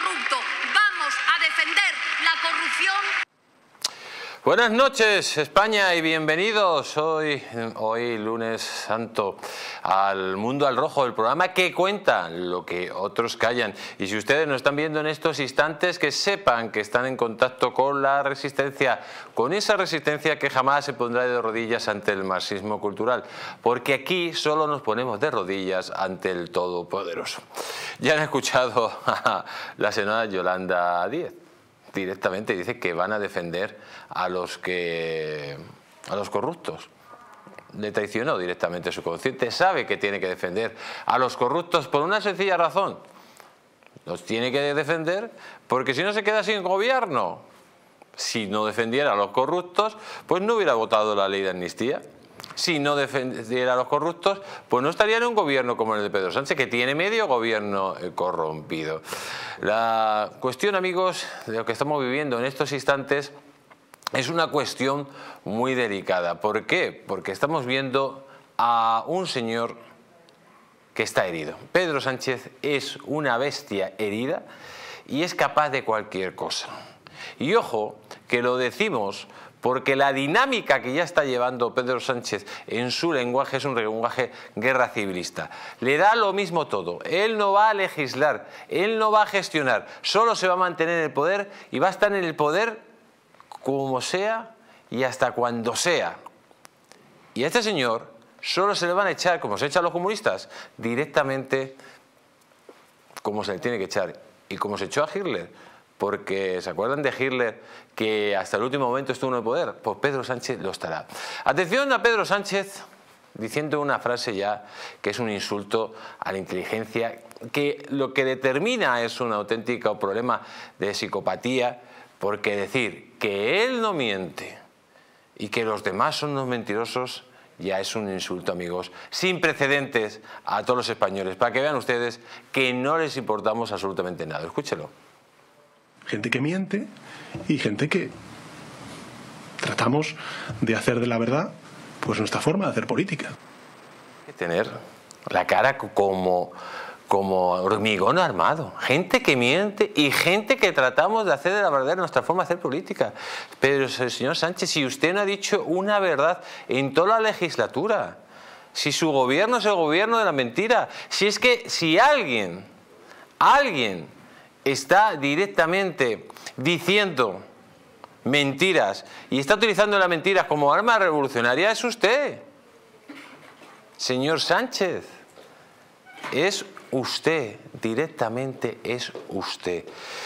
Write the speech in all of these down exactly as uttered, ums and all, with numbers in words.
corrupto. Vamos a defender la corrupción. Buenas noches, España, y bienvenidos hoy, hoy lunes santo, al Mundo al Rojo, el programa que cuenta lo que otros callan. Y si ustedes nos están viendo en estos instantes, que sepan que están en contacto con la resistencia, con esa resistencia que jamás se pondrá de rodillas ante el marxismo cultural, porque aquí solo nos ponemos de rodillas ante el Todopoderoso. Ya han escuchado a la senadora Yolanda Díez. Directamente dice que van a defender a los que a los corruptos. Le traicionó directamente su consciente, sabe que tiene que defender a los corruptos por una sencilla razón. Los tiene que defender porque si no se queda sin gobierno. Si no defendiera a los corruptos, pues no hubiera votado la ley de amnistía. Si no defendiera a los corruptos, pues no estaría en un gobierno como el de Pedro Sánchez, que tiene medio gobierno corrompido. La cuestión, amigos, de lo que estamos viviendo en estos instantes es una cuestión muy delicada. ¿Por qué? Porque estamos viendo a un señor que está herido. Pedro Sánchez es una bestia herida y es capaz de cualquier cosa. Y ojo, que lo decimos porque la dinámica que ya está llevando Pedro Sánchez en su lenguaje es un lenguaje guerra civilista. Le da lo mismo todo. Él no va a legislar, él no va a gestionar, solo se va a mantener en el poder y va a estar en el poder como sea y hasta cuando sea. Y a este señor solo se le van a echar, como se echan los comunistas, directamente como se le tiene que echar. Y como se echó a Hitler. Porque ¿se acuerdan de Hitler que hasta el último momento estuvo en el poder? Pues Pedro Sánchez lo estará. Atención a Pedro Sánchez diciendo una frase ya que es un insulto a la inteligencia, que lo que determina es un auténtico problema de psicopatía, porque decir que él no miente y que los demás son unos mentirosos ya es un insulto, amigos, sin precedentes a todos los españoles, para que vean ustedes que no les importamos absolutamente nada. Escúchelo. Gente que miente y gente que tratamos de hacer de la verdad pues nuestra forma de hacer política. Hay que tener la cara como, como hormigón armado. Gente que miente y gente que tratamos de hacer de la verdad nuestra forma de hacer política. Pero, señor Sánchez, si usted no ha dicho una verdad en toda la legislatura, si su gobierno es el gobierno de la mentira, si es que si alguien, alguien... está directamente diciendo mentiras y está utilizando las mentiras como arma revolucionaria, es usted. Señor Sánchez, es usted, directamente es usted.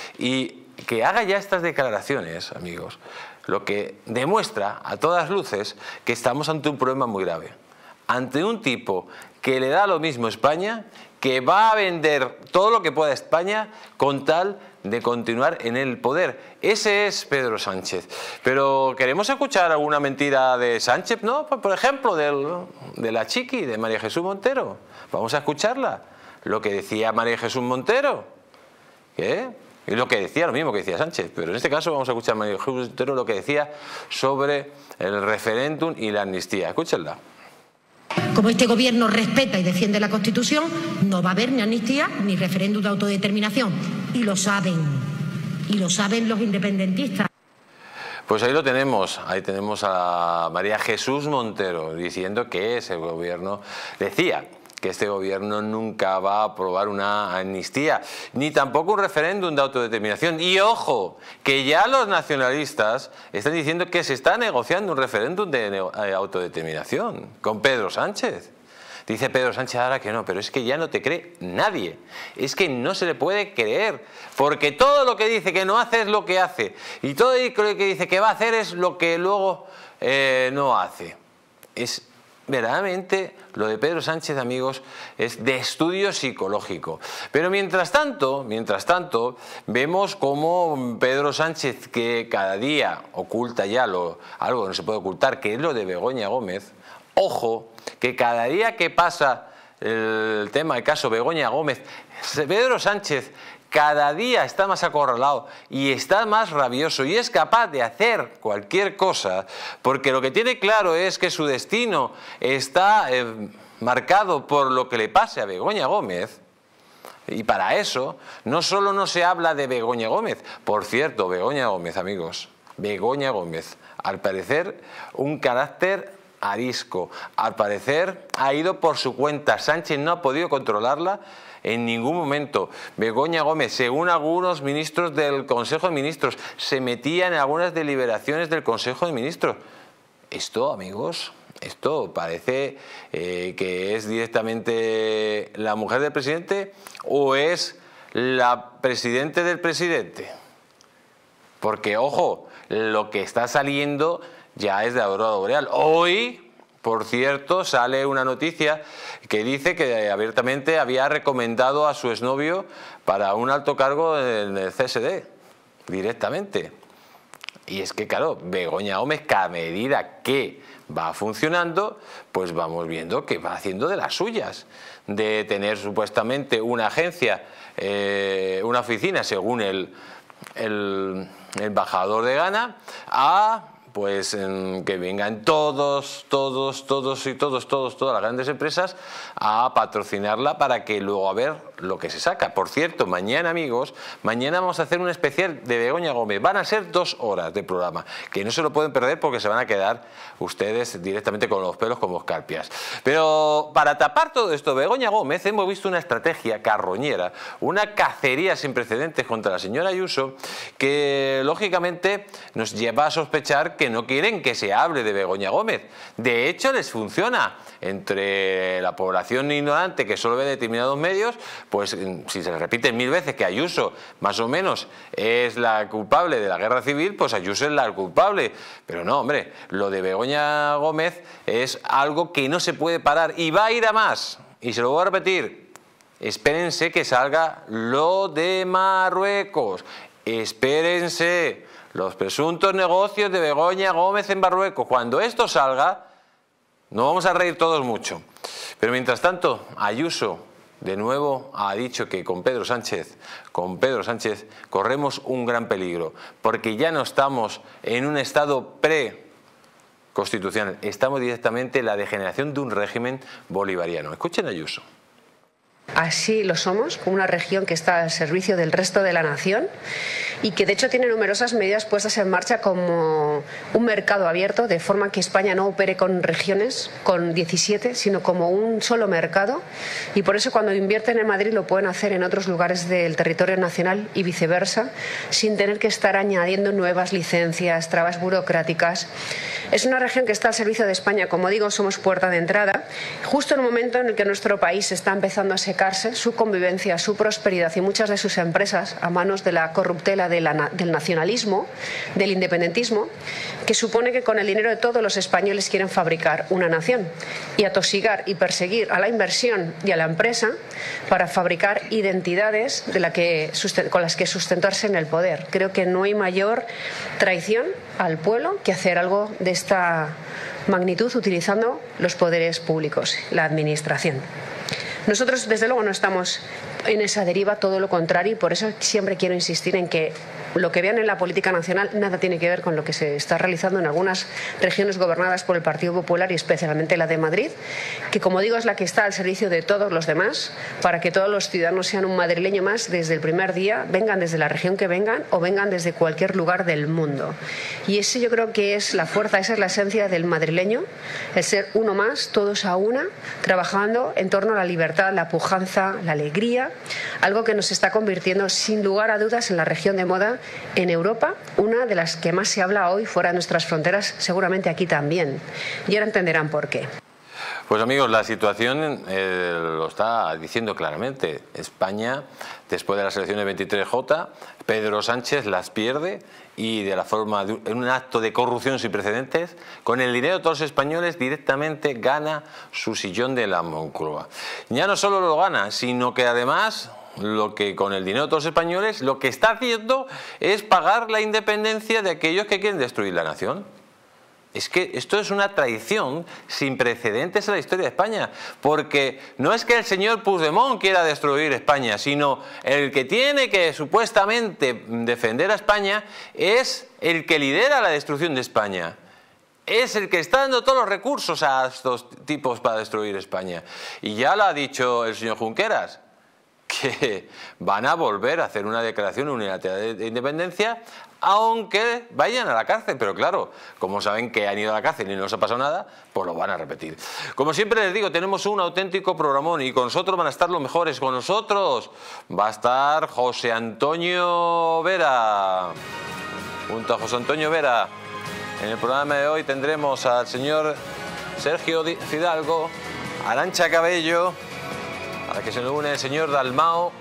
Y que haga ya estas declaraciones, amigos, lo que demuestra a todas luces que estamos ante un problema muy grave. Ante un tipo que le da lo mismo a España, que va a vender todo lo que pueda España con tal de continuar en el poder. Ese es Pedro Sánchez. Pero queremos escuchar alguna mentira de Sánchez, ¿no? Por ejemplo, del, de la Chiqui, de María Jesús Montero. Vamos a escucharla. Lo que decía María Jesús Montero. ¿Qué? Y lo que decía, lo mismo que decía Sánchez. Pero en este caso vamos a escuchar a María Jesús Montero lo que decía sobre el referéndum y la amnistía. Escúchenla. Como este gobierno respeta y defiende la Constitución, no va a haber ni amnistía ni referéndum de autodeterminación. Y lo saben. Y lo saben los independentistas. Pues ahí lo tenemos. Ahí tenemos a María Jesús Montero diciendo que ese gobierno decía que este gobierno nunca va a aprobar una amnistía, ni tampoco un referéndum de autodeterminación. Y ojo, que ya los nacionalistas están diciendo que se está negociando un referéndum de autodeterminación con Pedro Sánchez. Dice Pedro Sánchez ahora que no, pero es que ya no te cree nadie. Es que no se le puede creer, porque todo lo que dice que no hace es lo que hace. Y todo lo que dice que va a hacer es lo que luego eh, no hace. Es verdaderamente lo de Pedro Sánchez, amigos, es de estudio psicológico. Pero mientras tanto, mientras tanto, vemos cómo Pedro Sánchez, que cada día oculta ya lo, algo que no se puede ocultar, que es lo de Begoña Gómez, ojo, que cada día que pasa el tema, el caso Begoña Gómez, Pedro Sánchez cada día está más acorralado y está más rabioso y es capaz de hacer cualquier cosa, porque lo que tiene claro es que su destino está eh, marcado por lo que le pase a Begoña Gómez. Y para eso, no solo no se habla de Begoña Gómez. Por cierto, Begoña Gómez, amigos, Begoña Gómez, al parecer un carácter arisco. Al parecer ha ido por su cuenta. Sánchez no ha podido controlarla en ningún momento. Begoña Gómez, según algunos ministros del Consejo de Ministros, se metía en algunas deliberaciones del Consejo de Ministros. Esto, amigos, esto parece eh, que es directamente la mujer del presidente o es la presidente del presidente. Porque, ojo, lo que está saliendo ya es de aurora boreal. Hoy, por cierto, sale una noticia que dice que abiertamente había recomendado a su exnovio para un alto cargo en el C S D, directamente. Y es que, claro, Begoña Gómez, que a medida que va funcionando, pues vamos viendo que va haciendo de las suyas, de tener supuestamente una agencia, eh, una oficina, según el, el, el embajador de Ghana, a pues en que vengan todos, todos, todos y todos, todos, todas las grandes empresas a patrocinarla para que luego a ver lo que se saca. Por cierto, mañana, amigos, mañana vamos a hacer un especial de Begoña Gómez. Van a ser dos horas de programa, que no se lo pueden perder porque se van a quedar ustedes directamente con los pelos como escarpias. Pero para tapar todo esto, Begoña Gómez, hemos visto una estrategia carroñera, una cacería sin precedentes contra la señora Ayuso, que lógicamente nos lleva a sospechar que que no quieren que se hable de Begoña Gómez. De hecho, les funciona. Entre la población ignorante que solo ve determinados medios, pues si se repite mil veces que Ayuso más o menos es la culpable de la guerra civil, pues Ayuso es la culpable. Pero no, hombre, lo de Begoña Gómez es algo que no se puede parar y va a ir a más. Y se lo voy a repetir. Espérense que salga lo de Marruecos. Espérense. Los presuntos negocios de Begoña Gómez en Marruecos. Cuando esto salga, nos vamos a reír todos mucho. Pero mientras tanto, Ayuso de nuevo ha dicho que con Pedro Sánchez, con Pedro Sánchez corremos un gran peligro, porque ya no estamos en un estado pre-constitucional, estamos directamente en la degeneración de un régimen bolivariano. Escuchen a Ayuso. Así lo somos, como una región que está al servicio del resto de la nación y que de hecho tiene numerosas medidas puestas en marcha como un mercado abierto, de forma que España no opere con regiones, con diecisiete, sino como un solo mercado, y por eso cuando invierten en Madrid lo pueden hacer en otros lugares del territorio nacional y viceversa, sin tener que estar añadiendo nuevas licencias, trabas burocráticas. Es una región que está al servicio de España, como digo, somos puerta de entrada, justo en un momento en el que nuestro país está empezando a secarse, su convivencia, su prosperidad y muchas de sus empresas a manos de la corruptela de la, del nacionalismo, del independentismo, que supone que con el dinero de todos los españoles quieren fabricar una nación y atosigar y perseguir a la inversión y a la empresa para fabricar identidades de la que, con las que sustentarse en el poder. Creo que no hay mayor traición al pueblo que hacer algo de esta magnitud utilizando los poderes públicos, la administración. Nosotros, desde luego, no estamos en esa deriva, todo lo contrario, y por eso siempre quiero insistir en que lo que vean en la política nacional nada tiene que ver con lo que se está realizando en algunas regiones gobernadas por el Partido Popular y especialmente la de Madrid, que, como digo, es la que está al servicio de todos los demás para que todos los ciudadanos sean un madrileño más desde el primer día, vengan desde la región que vengan o vengan desde cualquier lugar del mundo. Y eso yo creo que es la fuerza, esa es la esencia del madrileño, el ser uno más, todos a una, trabajando en torno a la libertad, la pujanza, la alegría, algo que nos está convirtiendo sin lugar a dudas en la región de moda en Europa, una de las que más se habla hoy fuera de nuestras fronteras, seguramente aquí también. Y ahora entenderán por qué. Pues amigos, la situación eh, lo está diciendo claramente. España, después de las elecciones veintitrés J, Pedro Sánchez las pierde y de la forma de un acto de corrupción sin precedentes, con el dinero de todos los españoles directamente gana su sillón de la Moncloa. Ya no solo lo gana, sino que además lo que con el dinero de todos los españoles lo que está haciendo es pagar la independencia de aquellos que quieren destruir la nación. Es que esto es una traición sin precedentes en la historia de España, porque no es que el señor Puigdemont quiera destruir España, sino el que tiene que supuestamente defender a España es el que lidera la destrucción de España. Es el que está dando todos los recursos a estos tipos para destruir España. Y ya lo ha dicho el señor Junqueras, que van a volver a hacer una declaración unilateral de independencia, aunque vayan a la cárcel. Pero claro, como saben que han ido a la cárcel y no les ha pasado nada, pues lo van a repetir. Como siempre les digo, tenemos un auténtico programón y con nosotros van a estar los mejores. Con nosotros va a estar José Antonio Vera. Junto a José Antonio Vera, en el programa de hoy tendremos al señor Sergio Fidalgo, Arantxa Cabello, a la que se nos une el señor Dalmao,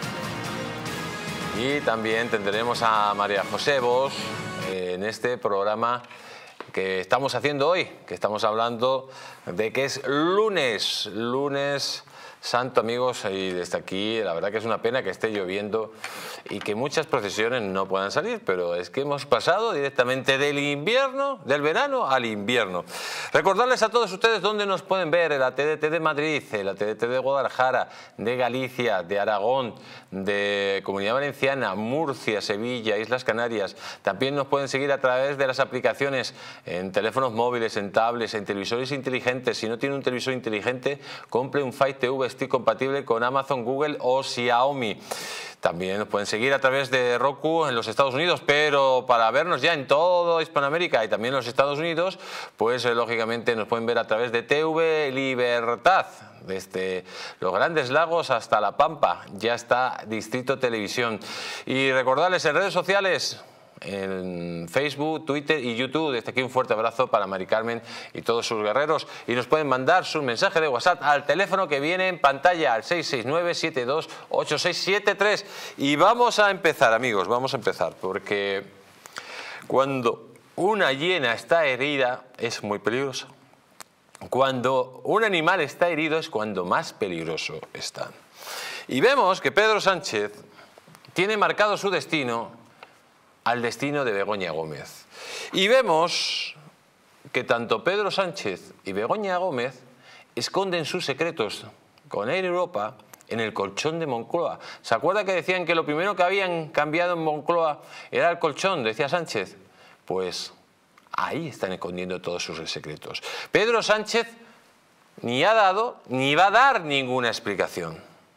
y también tendremos a María José Bosch eh, en este programa que estamos haciendo hoy, que estamos hablando de que es lunes, lunes santo, amigos, y desde aquí la verdad que es una pena que esté lloviendo y que muchas procesiones no puedan salir, pero es que hemos pasado directamente del invierno, del verano al invierno. Recordarles a todos ustedes dónde nos pueden ver: la T D T de Madrid, la T D T de Guadalajara, de Galicia, de Aragón, de Comunidad Valenciana, Murcia, Sevilla, Islas Canarias. También nos pueden seguir a través de las aplicaciones en teléfonos móviles, en tablets, en televisores inteligentes. Si no tiene un televisor inteligente, compre un Fire T V Stick compatible con Amazon, Google o Xiaomi. También nos pueden seguir a través de Roku en los Estados Unidos, pero para vernos ya en toda Hispanoamérica y también en los Estados Unidos, pues eh, lógicamente nos pueden ver a través de T V Libertad. Desde los Grandes Lagos hasta La Pampa ya está Distrito Televisión. Y recordarles en redes sociales, en Facebook, Twitter y YouTube. Desde aquí un fuerte abrazo para Mari Carmen y todos sus guerreros, y nos pueden mandar su mensaje de WhatsApp al teléfono que viene en pantalla, al seis seis nueve, siete dos ocho seis siete tres. Y vamos a empezar, amigos, vamos a empezar, porque cuando una hiena está herida es muy peligroso. Cuando un animal está herido es cuando más peligroso está. Y vemos que Pedro Sánchez tiene marcado su destino al destino de Begoña Gómez. Y vemos que tanto Pedro Sánchez y Begoña Gómez esconden sus secretos con Air Europa en el colchón de Moncloa. ¿Se acuerda que decían que lo primero que habían cambiado en Moncloa era el colchón? Decía Sánchez. Pues ahí están escondiendo todos sus secretos. Pedro Sánchez ni ha dado ni va a dar ninguna explicación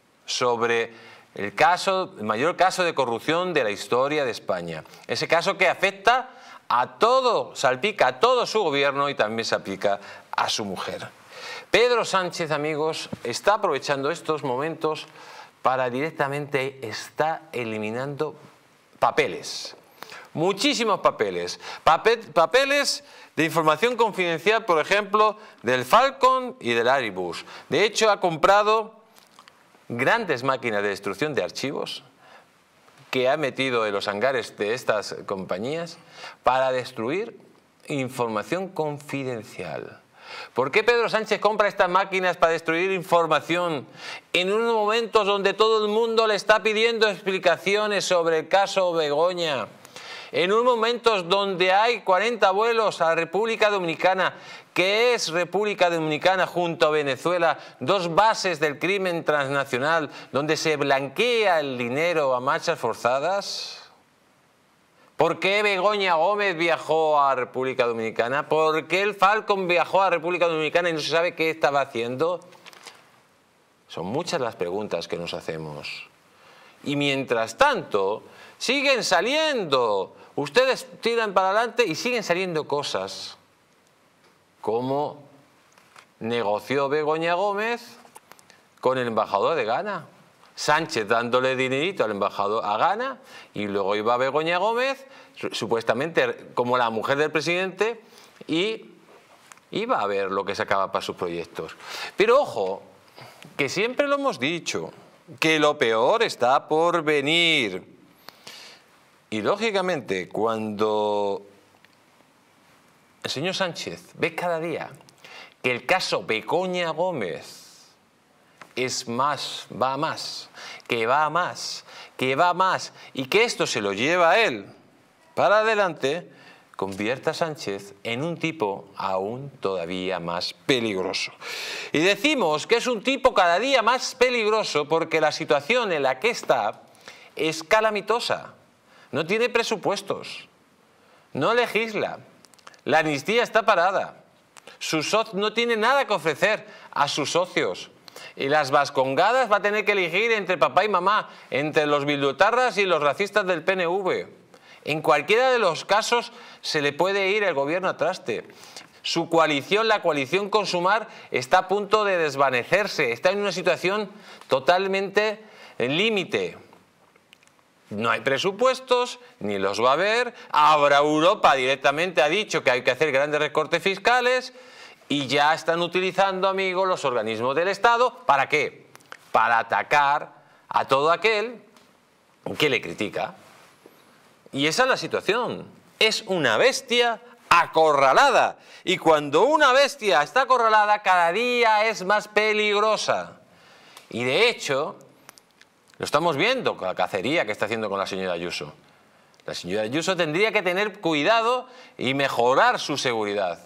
sobre el caso, el mayor caso de corrupción de la historia de España. Ese caso que afecta a todo, salpica a todo su gobierno y también se aplica a su mujer. Pedro Sánchez, amigos, está aprovechando estos momentos para directamente está eliminando papeles. Muchísimos papeles. Papel, papeles de información confidencial, por ejemplo, del Falcon y del Airbus. De hecho, ha comprado grandes máquinas de destrucción de archivos que ha metido en los hangares de estas compañías para destruir información confidencial. ¿Por qué Pedro Sánchez compra estas máquinas para destruir información en unos momentos donde todo el mundo le está pidiendo explicaciones sobre el caso Begoña? En unos momentos donde hay cuarenta vuelos a la República Dominicana, que es República Dominicana junto a Venezuela, dos bases del crimen transnacional, donde se blanquea el dinero a marchas forzadas. ¿Por qué Begoña Gómez viajó a República Dominicana? ¿Por qué el Falcon viajó a República Dominicana y no se sabe qué estaba haciendo? Son muchas las preguntas que nos hacemos. Y mientras tanto, siguen saliendo. Ustedes tiran para adelante y siguen saliendo cosas. Como negoció Begoña Gómez con el embajador de Ghana. Sánchez dándole dinerito al embajador a Ghana, y luego iba Begoña Gómez, supuestamente como la mujer del presidente, y iba a ver lo que sacaba para sus proyectos. Pero ojo, que siempre lo hemos dicho, que lo peor está por venir. Y lógicamente, cuando el señor Sánchez ve cada día que el caso Begoña Gómez es más, va a más, que va a más, que va a más, y que esto se lo lleva a él para adelante, convierte a Sánchez en un tipo aún todavía más peligroso. Y decimos que es un tipo cada día más peligroso porque la situación en la que está es calamitosa. No tiene presupuestos, no legisla, la amnistía está parada, sus socios no tiene nada que ofrecer a sus socios. Y las vascongadas va a tener que elegir entre papá y mamá, entre los bildutarras y los racistas del P N V. En cualquiera de los casos se le puede ir el gobierno a traste. Su coalición, la coalición con Sumar, está a punto de desvanecerse, está en una situación totalmente límite. No hay presupuestos, ni los va a haber. Ahora Europa directamente ha dicho que hay que hacer grandes recortes fiscales y ya están utilizando, amigos, los organismos del Estado. ¿Para qué? Para atacar a todo aquel que le critica. Y esa es la situación. Es una bestia acorralada. Y cuando una bestia está acorralada, cada día es más peligrosa. Y de hecho, lo estamos viendo con la cacería que está haciendo con la señora Ayuso. La señora Ayuso tendría que tener cuidado y mejorar su seguridad.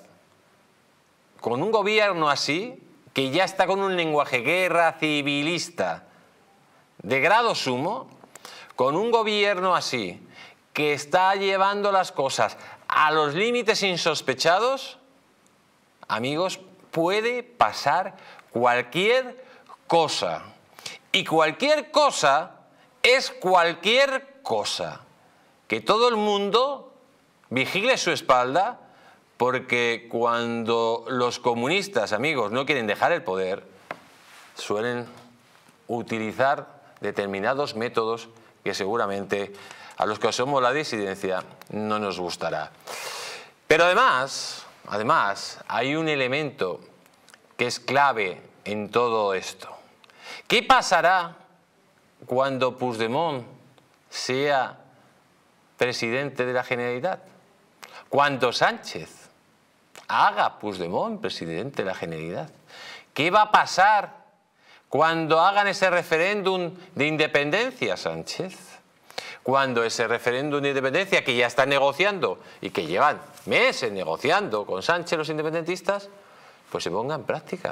Con un gobierno así, que ya está con un lenguaje guerra civilista de grado sumo, con un gobierno así, que está llevando las cosas a los límites insospechados, amigos, puede pasar cualquier cosa. Y cualquier cosa es cualquier cosa. Que todo el mundo vigile su espalda, porque cuando los comunistas, amigos, no quieren dejar el poder, suelen utilizar determinados métodos que seguramente a los que somos la disidencia no nos gustará. Pero además, además, hay un elemento que es clave en todo esto. ¿Qué pasará cuando Puigdemont sea presidente de la Generalitat? Cuando Sánchez haga Puigdemont presidente de la Generalitat. ¿Qué va a pasar cuando hagan ese referéndum de independencia, Sánchez? Cuando ese referéndum de independencia que ya están negociando y que llevan meses negociando con Sánchez los independentistas, pues se ponga en práctica.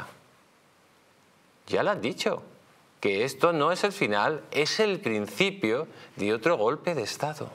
Ya lo han dicho, que esto no es el final, es el principio de otro golpe de Estado.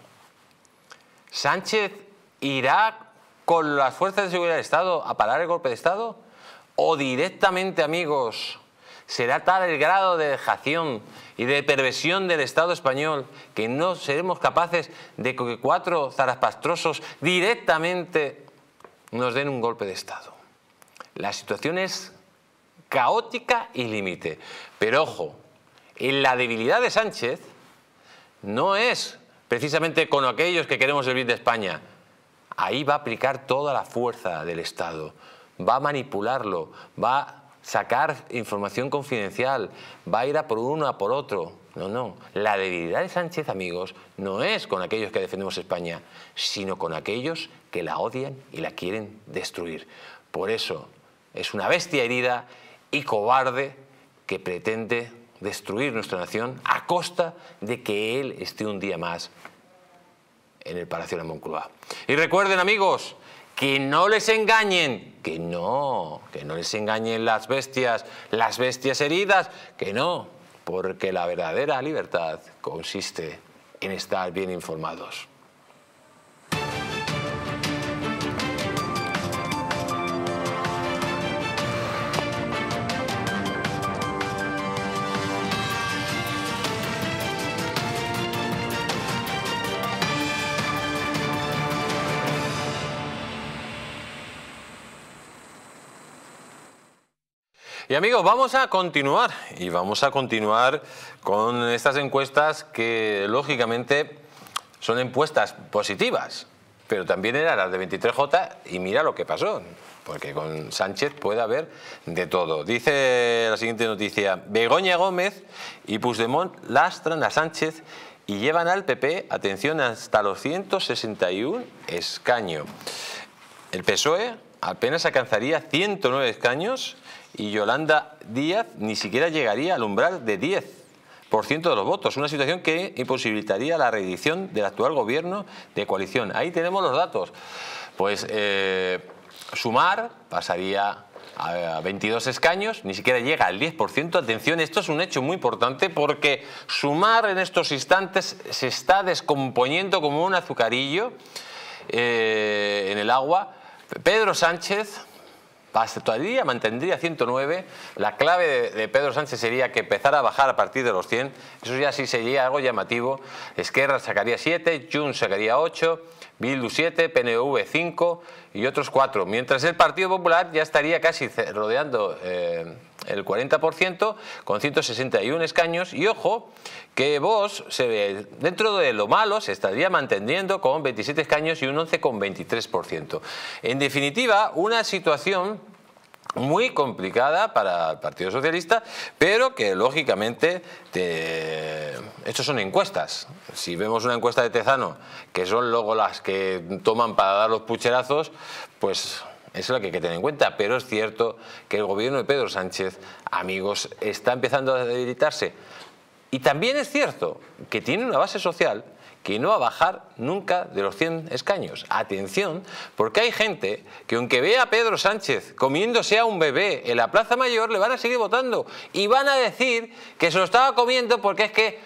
¿Sánchez irá con las fuerzas de seguridad del Estado a parar el golpe de Estado? ¿O directamente, amigos, será tal el grado de dejación y de perversión del Estado español que no seremos capaces de que cuatro zarapastrosos directamente nos den un golpe de Estado? La situación es caótica y límite. Pero ojo, en la debilidad de Sánchez no es precisamente con aquellos que queremos el bien de España. Ahí va a aplicar toda la fuerza del Estado, va a manipularlo, va a sacar información confidencial, va a ir a por uno, a por otro. No, no. La debilidad de Sánchez, amigos, no es con aquellos que defendemos España, sino con aquellos que la odian y la quieren destruir. Por eso es una bestia herida y cobarde que pretende destruir nuestra nación a costa de que él esté un día más en el Palacio de la Moncloa. Y recuerden, amigos, que no les engañen, que no, que no les engañen las bestias, las bestias heridas, que no, porque la verdadera libertad consiste en estar bien informados. Y amigos, vamos a continuar y vamos a continuar con estas encuestas que lógicamente son encuestas positivas, pero también eran las de veintitrés J y mira lo que pasó, porque con Sánchez puede haber de todo. Dice la siguiente noticia: Begoña Gómez y Puigdemont lastran a Sánchez y llevan al P P, atención, hasta los ciento sesenta y uno escaños. El P S O E apenas alcanzaría ciento nueve escaños y Yolanda Díaz ni siquiera llegaría al umbral de diez por ciento de los votos, una situación que imposibilitaría la reedición del actual gobierno de coalición. Ahí tenemos los datos. Pues eh, Sumar pasaría a veintidós escaños, ni siquiera llega al diez por ciento. Atención, esto es un hecho muy importante porque Sumar en estos instantes se está descomponiendo como un azucarillo eh, en el agua. Pedro Sánchez todavía mantendría ciento nueve, la clave de, de Pedro Sánchez sería que empezara a bajar a partir de los cien, eso ya sí sería algo llamativo. Esquerra sacaría siete, Junts sacaría ocho, Bildu siete, P N V cinco y otros cuatro, mientras el Partido Popular ya estaría casi rodeando eh, el cuarenta por ciento con ciento sesenta y uno escaños, y ojo que Vox se ve, dentro de lo malo se estaría manteniendo con veintisiete escaños y un once coma veintitrés por ciento. En definitiva, una situación muy complicada para el Partido Socialista, pero que lógicamente te... estos son encuestas. Si vemos una encuesta de Tezano, que son luego las que toman para dar los pucherazos, pues eso es lo que hay que tener en cuenta. Pero es cierto que el gobierno de Pedro Sánchez, amigos, está empezando a debilitarse. Y también es cierto que tiene una base social que no va a bajar nunca de los cien escaños. Atención, porque hay gente que aunque vea a Pedro Sánchez comiéndose a un bebé en la Plaza Mayor, le van a seguir votando y van a decir que se lo estaba comiendo porque es que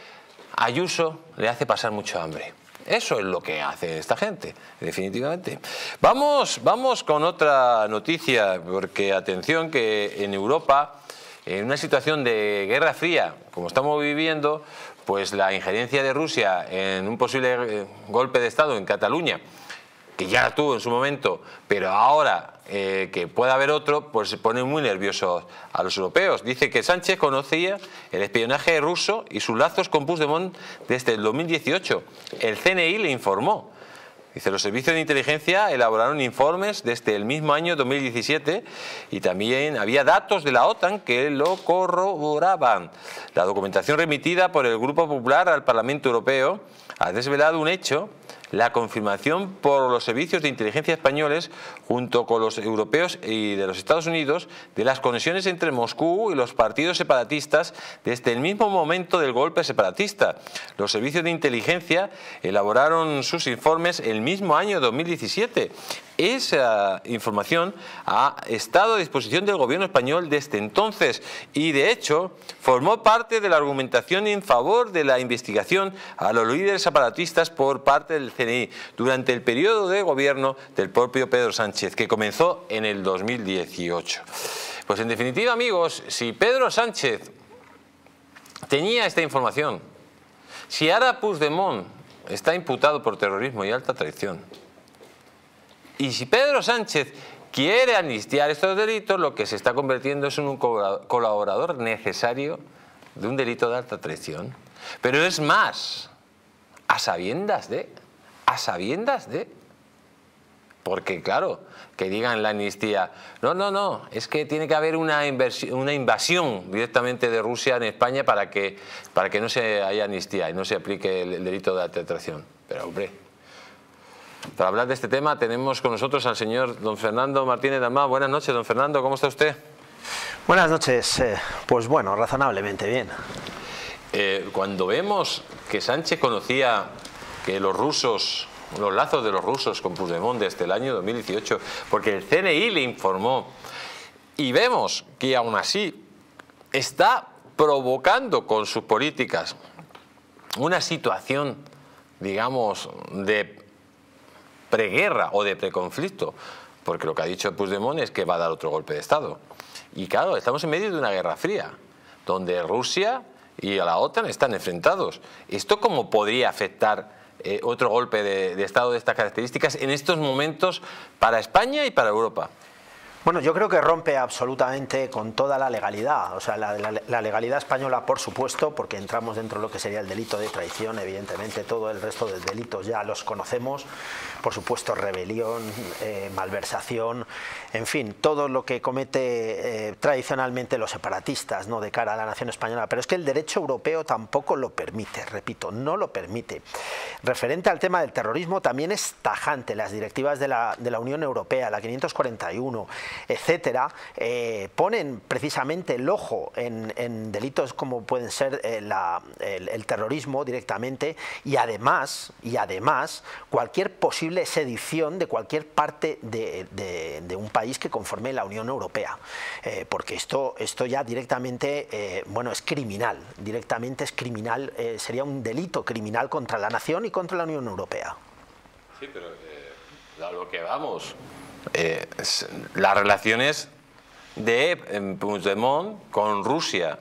Ayuso le hace pasar mucho hambre. Eso es lo que hace esta gente, definitivamente. Vamos, vamos con otra noticia, porque atención que en Europa, en una situación de guerra fría, como estamos viviendo, pues la injerencia de Rusia en un posible golpe de Estado en Cataluña, que ya tuvo en su momento, pero ahora eh, que pueda haber otro, pues se pone muy nerviosos a los europeos. Dice que Sánchez conocía el espionaje ruso y sus lazos con Puigdemont desde el dos mil dieciocho. El C N I le informó. Dice, los servicios de inteligencia elaboraron informes desde el mismo año dos mil diecisiete y también había datos de la OTAN que lo corroboraban. La documentación remitida por el Grupo Popular al Parlamento Europeo ha desvelado un hecho: la confirmación por los servicios de inteligencia españoles junto con los europeos y de los Estados Unidos de las conexiones entre Moscú y los partidos separatistas desde el mismo momento del golpe separatista. Los servicios de inteligencia elaboraron sus informes el mismo año dos mil diecisiete. Esa información ha estado a disposición del gobierno español desde entonces y, de hecho, formó parte de la argumentación en favor de la investigación a los líderes separatistas por parte del C N I durante el periodo de gobierno del propio Pedro Sánchez, que comenzó en el dos mil dieciocho. Pues en definitiva, amigos, si Pedro Sánchez tenía esta información, si ahora Puigdemont está imputado por terrorismo y alta traición, y si Pedro Sánchez quiere amnistiar estos delitos, lo que se está convirtiendo es en un colaborador necesario de un delito de alta traición. Pero es más, a sabiendas de, a sabiendas de, porque claro, que digan la amnistía, no, no, no, es que tiene que haber una, una invasión directamente de Rusia en España para que, para que no se haya amnistía y no se aplique el, el delito de alta traición. Pero hombre, para hablar de este tema tenemos con nosotros al señor don Fernando Martínez de Almada. Buenas noches, don Fernando, ¿cómo está usted? Buenas noches, eh, pues bueno, razonablemente bien. Eh, cuando vemos que Sánchez conocía que los rusos, los lazos de los rusos con Puigdemont desde el año dos mil dieciocho, porque el C N I le informó, y vemos que aún así está provocando con sus políticas una situación, digamos, de preguerra o de preconflicto, porque lo que ha dicho Puigdemont es que va a dar otro golpe de Estado. Y claro, estamos en medio de una guerra fría, donde Rusia y a la OTAN están enfrentados. ¿Esto cómo podría afectar eh, otro golpe de, de Estado de estas características en estos momentos para España y para Europa? Bueno, yo creo que rompe absolutamente con toda la legalidad, o sea, la, la, la legalidad española, por supuesto, porque entramos dentro de lo que sería el delito de traición, evidentemente todo el resto de delitos ya los conocemos, por supuesto rebelión, eh, malversación, en fin, todo lo que comete eh, tradicionalmente los separatistas, ¿no?, de cara a la nación española, pero es que el derecho europeo tampoco lo permite, repito, no lo permite. Referente al tema del terrorismo, también es tajante, las directivas de la, de la Unión Europea, la quinientos cuarenta y uno, etcétera, eh, ponen precisamente el ojo en, en delitos como pueden ser eh, la, el, el terrorismo directamente y además, y además cualquier posible sedición de cualquier parte de, de, de un país que conforme la Unión Europea, eh, porque esto, esto ya directamente eh, bueno, es criminal, directamente es criminal, eh, sería un delito criminal contra la nación y contra la Unión Europea. Sí, pero eh, a lo que vamos... Eh, las relaciones de Puigdemont con Rusia.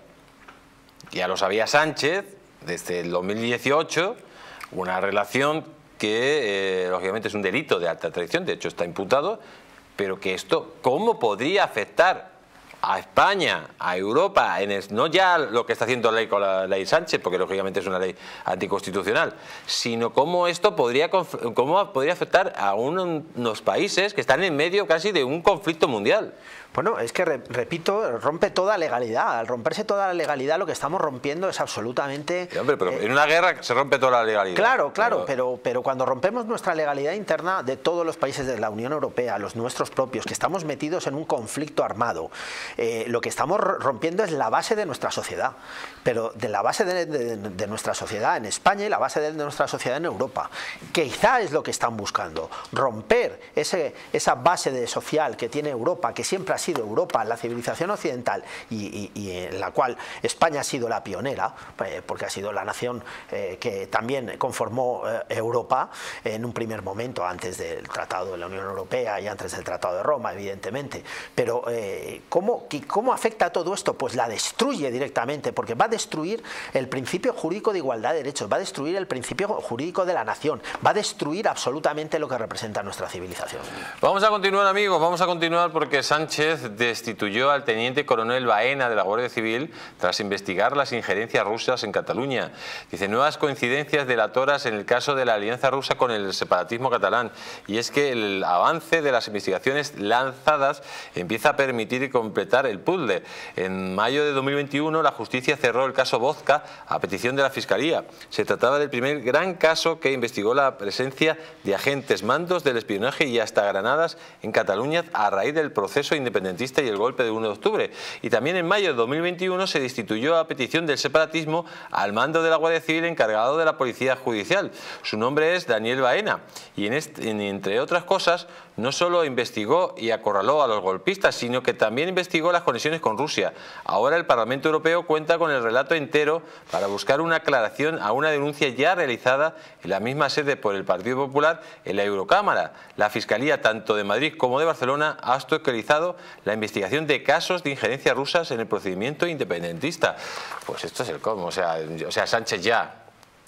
Ya lo sabía Sánchez desde el dos mil dieciocho, una relación que eh, lógicamente es un delito de alta traición, de hecho está imputado, pero que esto, ¿cómo podría afectar a España, a Europa, en el, no ya lo que está haciendo la ley con la ley Sánchez, porque lógicamente es una ley anticonstitucional, sino cómo esto podría, cómo podría afectar a unos países que están en medio casi de un conflicto mundial? Bueno, es que, repito, rompe toda legalidad. Al romperse toda la legalidad, lo que estamos rompiendo es absolutamente... Sí, hombre, pero eh, en una guerra se rompe toda la legalidad. Claro, claro, pero... pero, pero cuando rompemos nuestra legalidad interna de todos los países de la Unión Europea, los nuestros propios, que estamos metidos en un conflicto armado, eh, lo que estamos rompiendo es la base de nuestra sociedad, pero de la base de, de, de nuestra sociedad en España y la base de, de nuestra sociedad en Europa. Quizá es lo que están buscando, romper ese, esa base de social que tiene Europa, que siempre ha sido Europa, la civilización occidental, y, y, y en la cual España ha sido la pionera, eh, porque ha sido la nación eh, que también conformó eh, Europa en un primer momento, antes del Tratado de la Unión Europea y antes del Tratado de Roma, evidentemente. Pero eh, ¿cómo, ¿cómo afecta todo esto? Pues la destruye directamente, porque va a destruir el principio jurídico de igualdad de derechos, va a destruir el principio jurídico de la nación, va a destruir absolutamente lo que representa nuestra civilización. Vamos a continuar, amigos, vamos a continuar porque Sánchez destituyó al teniente coronel Baena de la Guardia Civil tras investigar las injerencias rusas en Cataluña. Dice, nuevas coincidencias delatoras en el caso de la alianza rusa con el separatismo catalán. Y es que el avance de las investigaciones lanzadas empieza a permitir y completar el puzzle. En mayo de dos mil veintiuno la justicia cerró el caso Vodka a petición de la Fiscalía. Se trataba del primer gran caso que investigó la presencia de agentes mandos del espionaje y hasta granadas en Cataluña a raíz del proceso independentista y el golpe de uno de octubre. Y también en mayo de dos mil veintiuno se destituyó a petición del separatismo al mando de la Guardia Civil encargado de la Policía Judicial. Su nombre es Daniel Baena y en este, en, entre otras cosas no solo investigó y acorraló a los golpistas, sino que también investigó las conexiones con Rusia. Ahora el Parlamento Europeo cuenta con el relato entero para buscar una aclaración a una denuncia ya realizada en la misma sede por el Partido Popular en la Eurocámara. La Fiscalía tanto de Madrid como de Barcelona ha obstaculizado la investigación de casos de injerencia rusas en el procedimiento independentista. Pues esto es el cómo, o sea, o sea Sánchez ya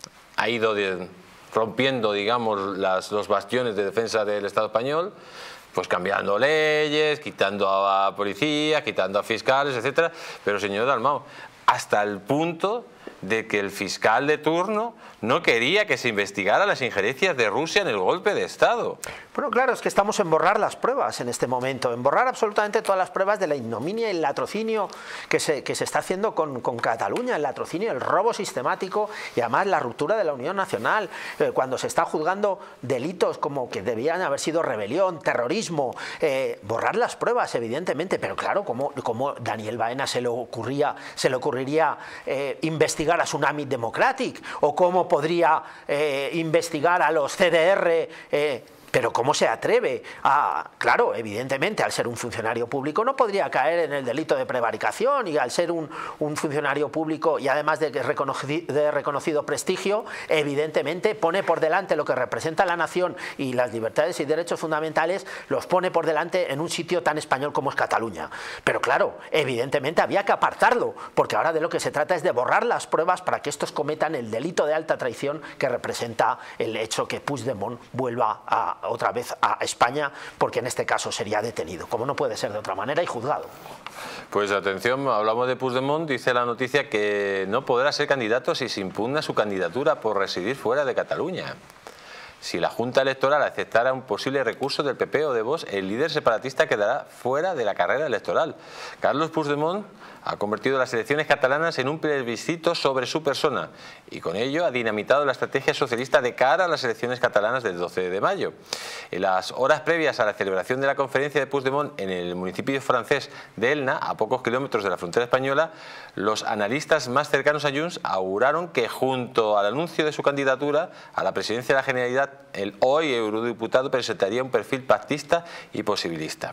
ha ido de, rompiendo, digamos, las, los bastiones de defensa del Estado español, pues cambiando leyes, quitando a policías, quitando a fiscales, etcétera. Pero, señor Dalmau, hasta el punto de que el fiscal de turno no quería que se investigara las injerencias de Rusia en el golpe de Estado. Bueno, claro, es que estamos en borrar las pruebas en este momento, en borrar absolutamente todas las pruebas de la ignominia y el latrocinio que se, que se está haciendo con, con Cataluña, el latrocinio, el robo sistemático y además la ruptura de la Unión Nacional, eh, cuando se está juzgando delitos como que debían haber sido rebelión, terrorismo, eh, borrar las pruebas, evidentemente, pero claro, como, como Daniel Baena se le ocurría, se le ocurriría eh, investigar a Tsunami Democratic, o cómo podría eh, investigar a los C D R, eh, pero ¿cómo se atreve a...? Claro, evidentemente, al ser un funcionario público no podría caer en el delito de prevaricación, y al ser un, un funcionario público y además de, reconocido, de reconocido prestigio, evidentemente pone por delante lo que representa la nación y las libertades y derechos fundamentales, los pone por delante en un sitio tan español como es Cataluña. Pero claro, evidentemente había que apartarlo, porque ahora de lo que se trata es de borrar las pruebas para que estos cometan el delito de alta traición que representa el hecho que Puigdemont vuelva a otra vez a España, porque en este caso sería detenido, como no puede ser de otra manera, y juzgado. Pues atención, hablamos de Puigdemont, dice la noticia que no podrá ser candidato si se impugna su candidatura por residir fuera de Cataluña. Si la Junta Electoral aceptara un posible recurso del P P o de Vox, el líder separatista quedará fuera de la carrera electoral. Carlos Puigdemont ha convertido las elecciones catalanas en un plebiscito sobre su persona y con ello ha dinamitado la estrategia socialista de cara a las elecciones catalanas del doce de mayo. En las horas previas a la celebración de la conferencia de Puigdemont en el municipio francés de Elna, a pocos kilómetros de la frontera española, los analistas más cercanos a Junts auguraron que junto al anuncio de su candidatura a la presidencia de la Generalitat, el hoy eurodiputado presentaría un perfil pactista y posibilista.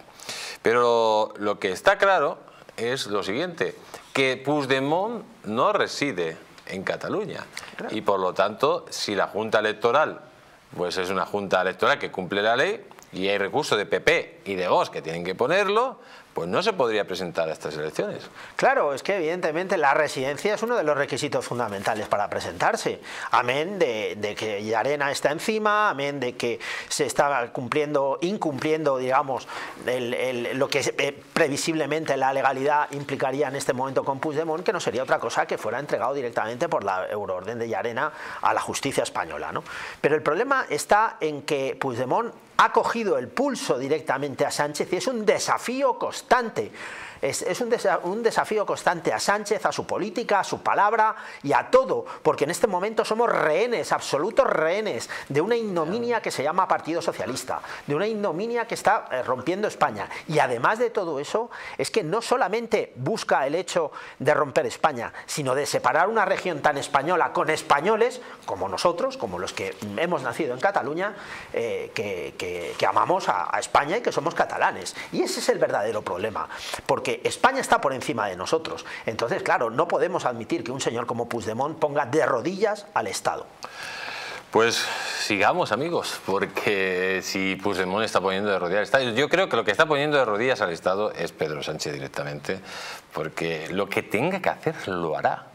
Pero lo que está claro es lo siguiente, que Puigdemont no reside en Cataluña y por lo tanto, si la Junta Electoral pues es una Junta Electoral que cumple la ley y hay recursos de P P y de Vox que tienen que ponerlo, pues no se podría presentar a estas elecciones. Claro, es que evidentemente la residencia es uno de los requisitos fundamentales para presentarse. Amén de, de que Llarena está encima, amén de que se está cumpliendo, incumpliendo, digamos, el, el, lo que eh, previsiblemente la legalidad implicaría en este momento con Puigdemont, que no sería otra cosa que fuera entregado directamente por la euroorden de Llarena a la justicia española, ¿no? Pero el problema está en que Puigdemont ha cogido el pulso directamente a Sánchez y es un desafío constante. Es, es un, desa un desafío constante a Sánchez, a su política, a su palabra y a todo, porque en este momento somos rehenes, absolutos rehenes, de una ignominia que se llama Partido Socialista, de una ignominia que está eh, rompiendo España. Y además de todo eso, es que no solamente busca el hecho de romper España, sino de separar una región tan española con españoles, como nosotros, como los que hemos nacido en Cataluña, eh, que, que, que amamos a, a España y que somos catalanes. Y ese es el verdadero problema, porque España está por encima de nosotros. Entonces, claro, no podemos admitir que un señor como Puigdemont ponga de rodillas al Estado. Pues sigamos, amigos, porque si Puigdemont está poniendo de rodillas al Estado, yo creo que lo que está poniendo de rodillas al Estado es Pedro Sánchez directamente, porque lo que tenga que hacer lo hará.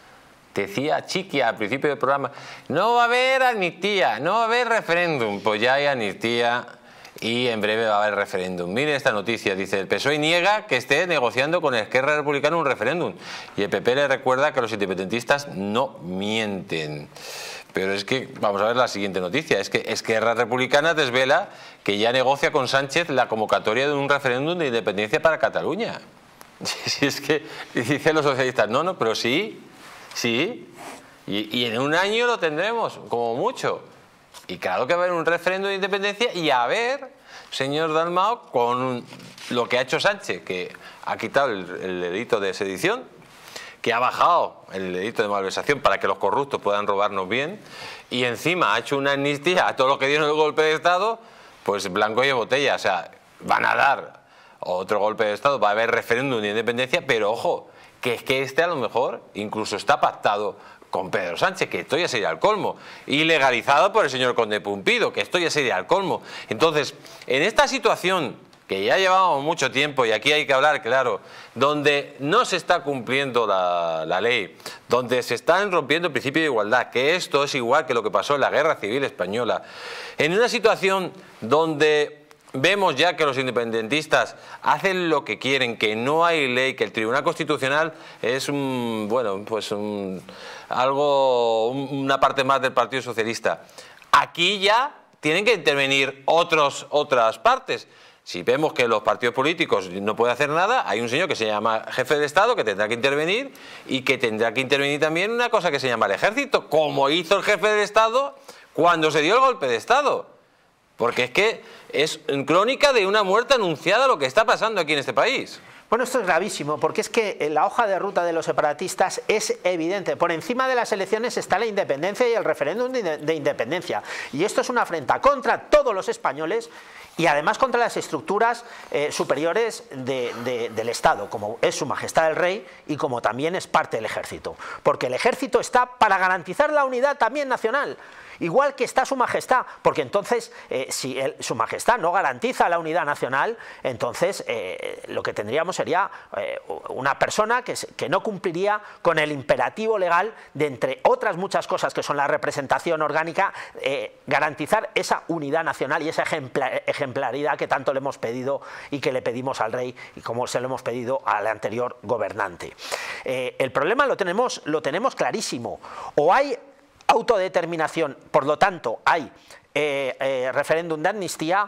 Decía Chiqui al principio del programa, no va a haber amnistía, no va a haber referéndum. Pues ya hay amnistía y en breve va a haber referéndum. Miren esta noticia, dice, el P S O E niega que esté negociando con Esquerra Republicana un referéndum y el P P le recuerda que los independentistas no mienten. Pero es que, vamos a ver la siguiente noticia, es que Esquerra Republicana desvela que ya negocia con Sánchez la convocatoria de un referéndum de independencia para Cataluña. Si es que dicen los socialistas, no, no, pero sí, sí, y, y en un año lo tendremos, como mucho. Y claro que va a haber un referéndum de independencia y a ver, señor Dalmau, con lo que ha hecho Sánchez, que ha quitado el, el delito de sedición, que ha bajado el delito de malversación para que los corruptos puedan robarnos bien, y encima ha hecho una amnistía a todos los que dieron el golpe de Estado, pues blanco y en botella. O sea, van a dar otro golpe de Estado, va a haber referéndum de independencia, pero ojo, que es que este a lo mejor incluso está pactado con Pedro Sánchez, que esto ya sería el colmo, y legalizado por el señor Conde Pumpido, que esto ya sería el colmo. Entonces, en esta situación que ya llevamos mucho tiempo, y aquí hay que hablar claro, donde no se está cumpliendo la, la ley, donde se están rompiendo el principio de igualdad, que esto es igual que lo que pasó en la Guerra Civil Española, en una situación donde vemos ya que los independentistas hacen lo que quieren, que no hay ley, que el Tribunal Constitucional es un, bueno, pues un, algo, una parte más del Partido Socialista. Aquí ya tienen que intervenir otros, otras partes. Si vemos que los partidos políticos no pueden hacer nada, hay un señor que se llama jefe de Estado que tendrá que intervenir y que tendrá que intervenir también una cosa que se llama el ejército, como hizo el jefe de Estado cuando se dio el golpe de Estado. Porque es que es crónica de una muerte anunciada lo que está pasando aquí en este país. Bueno, esto es gravísimo, porque es que la hoja de ruta de los separatistas es evidente. Por encima de las elecciones está la independencia y el referéndum de independencia. Y esto es una afrenta contra todos los españoles y además contra las estructuras eh, superiores de, de, del Estado, como es Su Majestad el Rey y como también es parte del Ejército. Porque el Ejército está para garantizar la unidad también nacional. Igual que está Su Majestad, porque entonces eh, si el, Su Majestad no garantiza la unidad nacional, entonces eh, lo que tendríamos sería eh, una persona que, que no cumpliría con el imperativo legal de, entre otras muchas cosas que son la representación orgánica, eh, garantizar esa unidad nacional y esa ejemplar, ejemplaridad que tanto le hemos pedido y que le pedimos al rey y como se lo hemos pedido al anterior gobernante. Eh, el problema lo tenemos, lo tenemos clarísimo. O hay autodeterminación, por lo tanto hay eh, eh, referéndum de amnistía,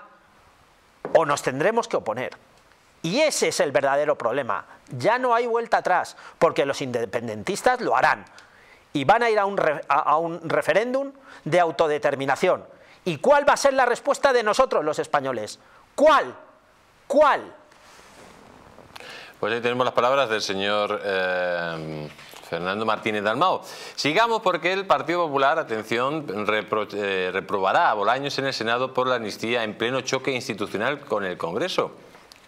o nos tendremos que oponer. Y ese es el verdadero problema. Ya no hay vuelta atrás, porque los independentistas lo harán y van a ir a un, re, a, a un referéndum de autodeterminación. ¿Y cuál va a ser la respuesta de nosotros los españoles? ¿Cuál? ¿Cuál? Pues ahí tenemos las palabras del señor eh, Fernando Martínez Dalmau. Sigamos, porque el Partido Popular, atención, repro, eh, reprobará a Bolaños en el Senado por la amnistía en pleno choque institucional con el Congreso.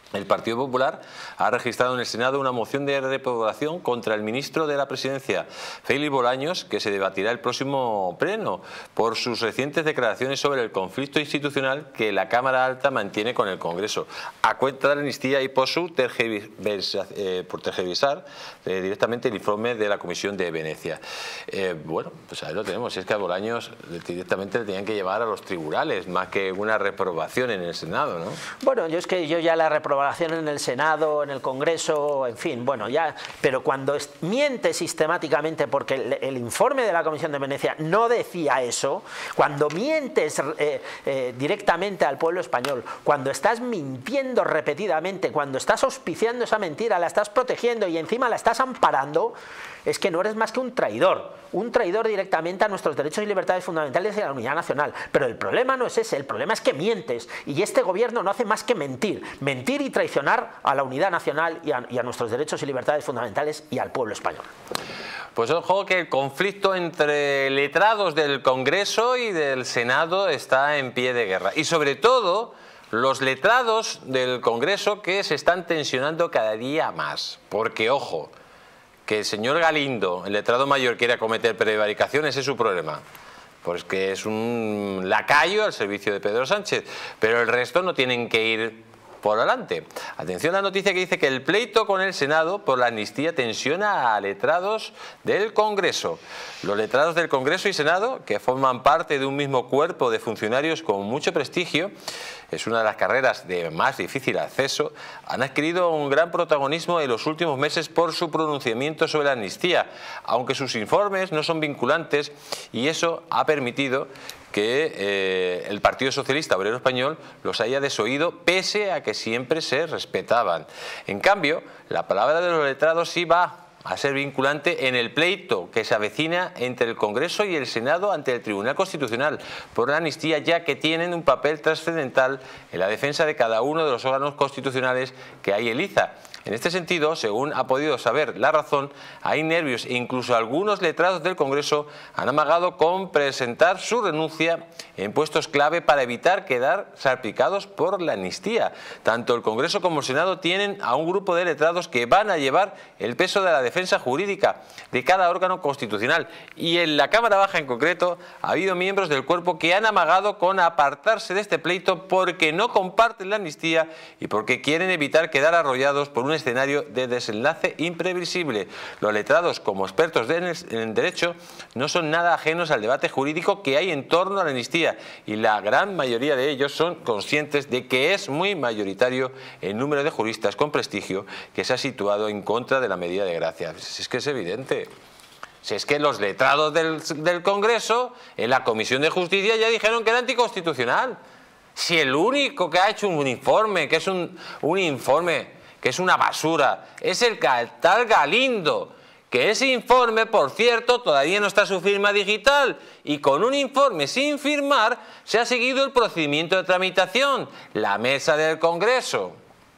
El Partido Popular ha registrado en el Senado una moción de reprobación contra el ministro de la Presidencia, Félix Bolaños, que se debatirá el próximo pleno por sus recientes declaraciones sobre el conflicto institucional que la Cámara Alta mantiene con el Congreso, a cuenta de la amnistía y por su tergiversa, eh, por tergiversar eh, directamente el informe de la Comisión de Venecia. Eh, bueno, pues ahí lo tenemos. Es que a Bolaños directamente le tenían que llevar a los tribunales, más que una reprobación en el Senado, ¿no? Bueno, yo es que yo ya la reprobación en el Senado, en el Congreso, en fin, bueno, ya, pero cuando es, miente sistemáticamente, porque el, el informe de la Comisión de Venecia no decía eso, cuando mientes eh, eh, directamente al pueblo español, cuando estás mintiendo repetidamente, cuando estás auspiciando esa mentira, la estás protegiendo y encima la estás amparando, es que no eres más que un traidor, un traidor directamente a nuestros derechos y libertades fundamentales y a la unidad nacional. Pero el problema no es ese, el problema es que mientes, y este gobierno no hace más que mentir, mentir y traicionar a la unidad nacional y a, y a nuestros derechos y libertades fundamentales y al pueblo español. Pues ojo que el conflicto entre letrados del Congreso y del Senado está en pie de guerra, y sobre todo los letrados del Congreso, que se están tensionando cada día más, porque ojo, que el señor Galindo, el letrado mayor, quiera cometer prevaricación, ese es su problema, porque es un lacayo al servicio de Pedro Sánchez, pero el resto no tienen que ir por delante. Atención a la noticia que dice que el pleito con el Senado por la amnistía tensiona a letrados del Congreso. Los letrados del Congreso y Senado, que forman parte de un mismo cuerpo de funcionarios con mucho prestigio, es una de las carreras de más difícil acceso, han adquirido un gran protagonismo en los últimos meses por su pronunciamiento sobre la amnistía, aunque sus informes no son vinculantes, y eso ha permitido que eh, el Partido Socialista Obrero Español los haya desoído, pese a que siempre se respetaban. En cambio, la palabra de los letrados sí va a ser vinculante en el pleito que se avecina entre el Congreso y el Senado ante el Tribunal Constitucional por la amnistía, ya que tienen un papel trascendental en la defensa de cada uno de los órganos constitucionales que ahí eliza. En este sentido, según ha podido saber La Razón, hay nervios e incluso algunos letrados del Congreso han amagado con presentar su renuncia en puestos clave para evitar quedar salpicados por la amnistía. Tanto el Congreso como el Senado tienen a un grupo de letrados que van a llevar el peso de la defensa jurídica de cada órgano constitucional, y en la Cámara Baja en concreto ha habido miembros del cuerpo que han amagado con apartarse de este pleito porque no comparten la amnistía y porque quieren evitar quedar arrollados por un escenario de desenlace imprevisible. Los letrados, como expertos en derecho, no son nada ajenos al debate jurídico que hay en torno a la amnistía, y la gran mayoría de ellos son conscientes de que es muy mayoritario el número de juristas con prestigio que se ha situado en contra de la medida de gracia. Si es que es evidente. Si es que los letrados del, del Congreso en la Comisión de Justicia ya dijeron que era anticonstitucional. Si el único que ha hecho un informe, que es un, un informe, que es una basura, es el tal Galindo, que ese informe, por cierto, todavía no está su firma digital, y con un informe sin firmar se ha seguido el procedimiento de tramitación, la mesa del Congreso.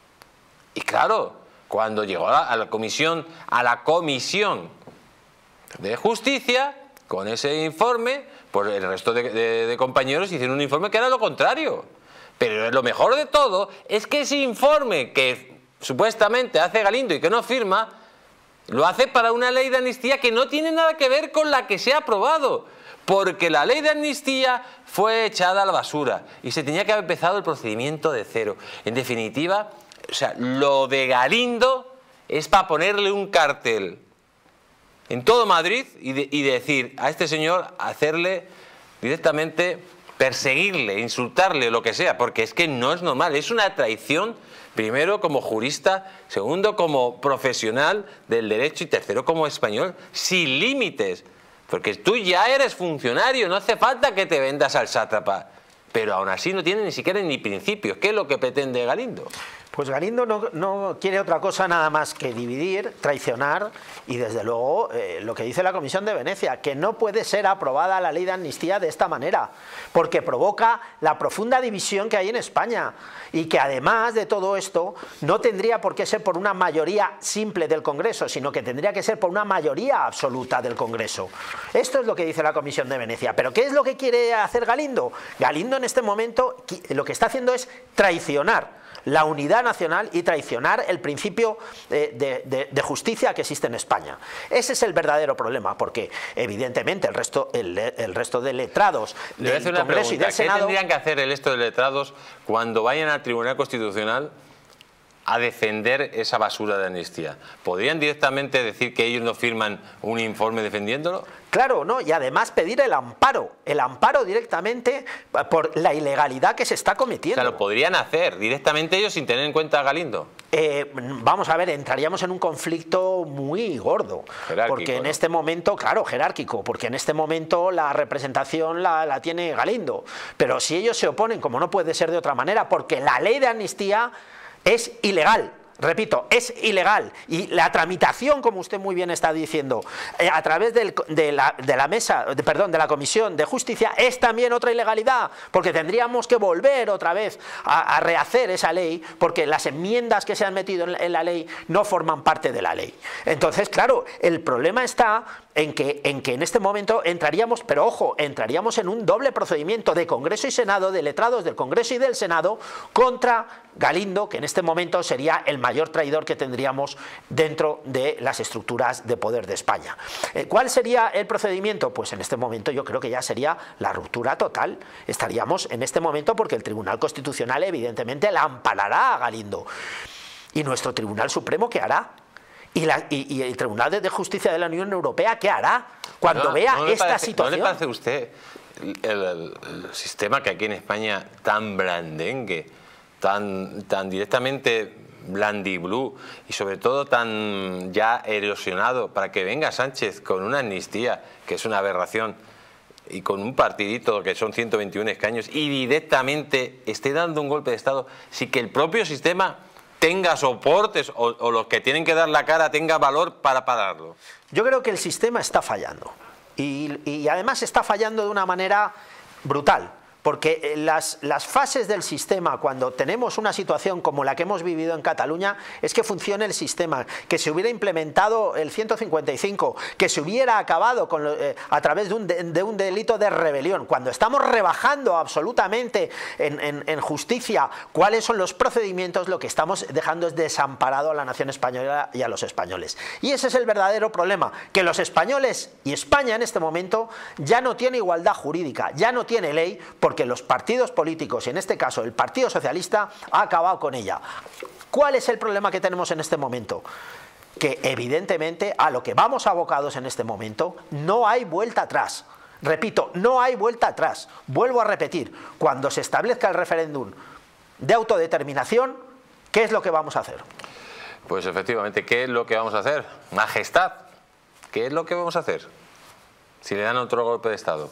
Y claro, cuando llegó a la, a la comisión, a la comisión de Justicia, con ese informe, pues el resto de, de, de compañeros hicieron un informe que era lo contrario. Pero lo mejor de todo es que ese informe que supuestamente hace Galindo y que no firma, lo hace para una ley de amnistía que no tiene nada que ver con la que se ha aprobado, porque la ley de amnistía fue echada a la basura y se tenía que haber empezado el procedimiento de cero. En definitiva, o sea, lo de Galindo es para ponerle un cartel en todo Madrid y, de, y decir a este señor, hacerle directamente, perseguirle, insultarle, lo que sea, porque es que no es normal, es una traición. Primero como jurista, segundo como profesional del derecho y tercero como español, sin límites. Porque tú ya eres funcionario, no hace falta que te vendas al sátrapa. Pero aún así no tiene ni siquiera ni principios. ¿Qué es lo que pretende Galindo? Pues Galindo no, no quiere otra cosa nada más que dividir, traicionar y desde luego eh, lo que dice la Comisión de Venecia, que no puede ser aprobada la ley de amnistía de esta manera, porque provoca la profunda división que hay en España y que además de todo esto no tendría por qué ser por una mayoría simple del Congreso, sino que tendría que ser por una mayoría absoluta del Congreso. Esto es lo que dice la Comisión de Venecia. ¿Pero qué es lo que quiere hacer Galindo? Galindo en este momento lo que está haciendo es traicionar la unidad nacional y traicionar el principio de, de, de, de justicia que existe en España. Ese es el verdadero problema, porque evidentemente el resto, el, el resto de letrados del Congreso y del Senado... ¿Qué tendrían que hacer el resto de letrados cuando vayan al Tribunal Constitucional a defender esa basura de amnistía? ¿Podrían directamente decir que ellos no firman un informe defendiéndolo? Claro, ¿no? Y además pedir el amparo, el amparo directamente por la ilegalidad que se está cometiendo. O sea, lo podrían hacer directamente ellos sin tener en cuenta a Galindo. Eh, vamos a ver, entraríamos en un conflicto muy gordo, jerárquico, porque en ¿no? este momento, claro, jerárquico, porque en este momento la representación la, la tiene Galindo, pero si ellos se oponen, como no puede ser de otra manera, porque la ley de amnistía es ilegal. Repito, es ilegal, y la tramitación, como usted muy bien está diciendo, eh, a través del, de, la, de la mesa, de, perdón, de la Comisión de Justicia, es también otra ilegalidad, porque tendríamos que volver otra vez a, a rehacer esa ley, porque las enmiendas que se han metido en, en la ley no forman parte de la ley. Entonces, claro, el problema está en que, en que en este momento entraríamos, pero ojo, entraríamos en un doble procedimiento de Congreso y Senado, de letrados del Congreso y del Senado, contra Galindo, que en este momento sería el mayor traidor que tendríamos dentro de las estructuras de poder de España. ¿Cuál sería el procedimiento? Pues en este momento yo creo que ya sería la ruptura total. Estaríamos en este momento, porque el Tribunal Constitucional evidentemente la amparará a Galindo. ¿Y nuestro Tribunal Supremo qué hará? ¿Y, la, y, y el Tribunal de Justicia de la Unión Europea qué hará cuando no, vea no esta parece, situación? ¿No le parece a usted el, el, el sistema que aquí en España tan blandengue, tan, tan directamente blandiblú y sobre todo tan ya erosionado, para que venga Sánchez con una amnistía, que es una aberración, y con un partidito que son ciento veintiún escaños, y directamente esté dando un golpe de Estado sin que el propio sistema tenga soportes o, o los que tienen que dar la cara tenga valor para pararlo? Yo creo que el sistema está fallando, y, y además está fallando de una manera brutal. Porque las, las fases del sistema, cuando tenemos una situación como la que hemos vivido en Cataluña, es que funcione el sistema, que se hubiera implementado el ciento cincuenta y cinco, que se hubiera acabado con lo, eh, a través de un, de, de un delito de rebelión. Cuando estamos rebajando absolutamente en, en, en justicia cuáles son los procedimientos, lo que estamos dejando es desamparado a la nación española y a los españoles. Y ese es el verdadero problema, que los españoles y España en este momento ya no tiene igualdad jurídica, ya no tiene ley, por porque los partidos políticos, y en este caso el Partido Socialista, ha acabado con ella. ¿Cuál es el problema que tenemos en este momento? Que evidentemente a lo que vamos abocados en este momento no hay vuelta atrás. Repito, no hay vuelta atrás. Vuelvo a repetir, cuando se establezca el referéndum de autodeterminación, ¿qué es lo que vamos a hacer? Pues efectivamente, ¿qué es lo que vamos a hacer? Majestad, ¿qué es lo que vamos a hacer si le dan otro golpe de Estado?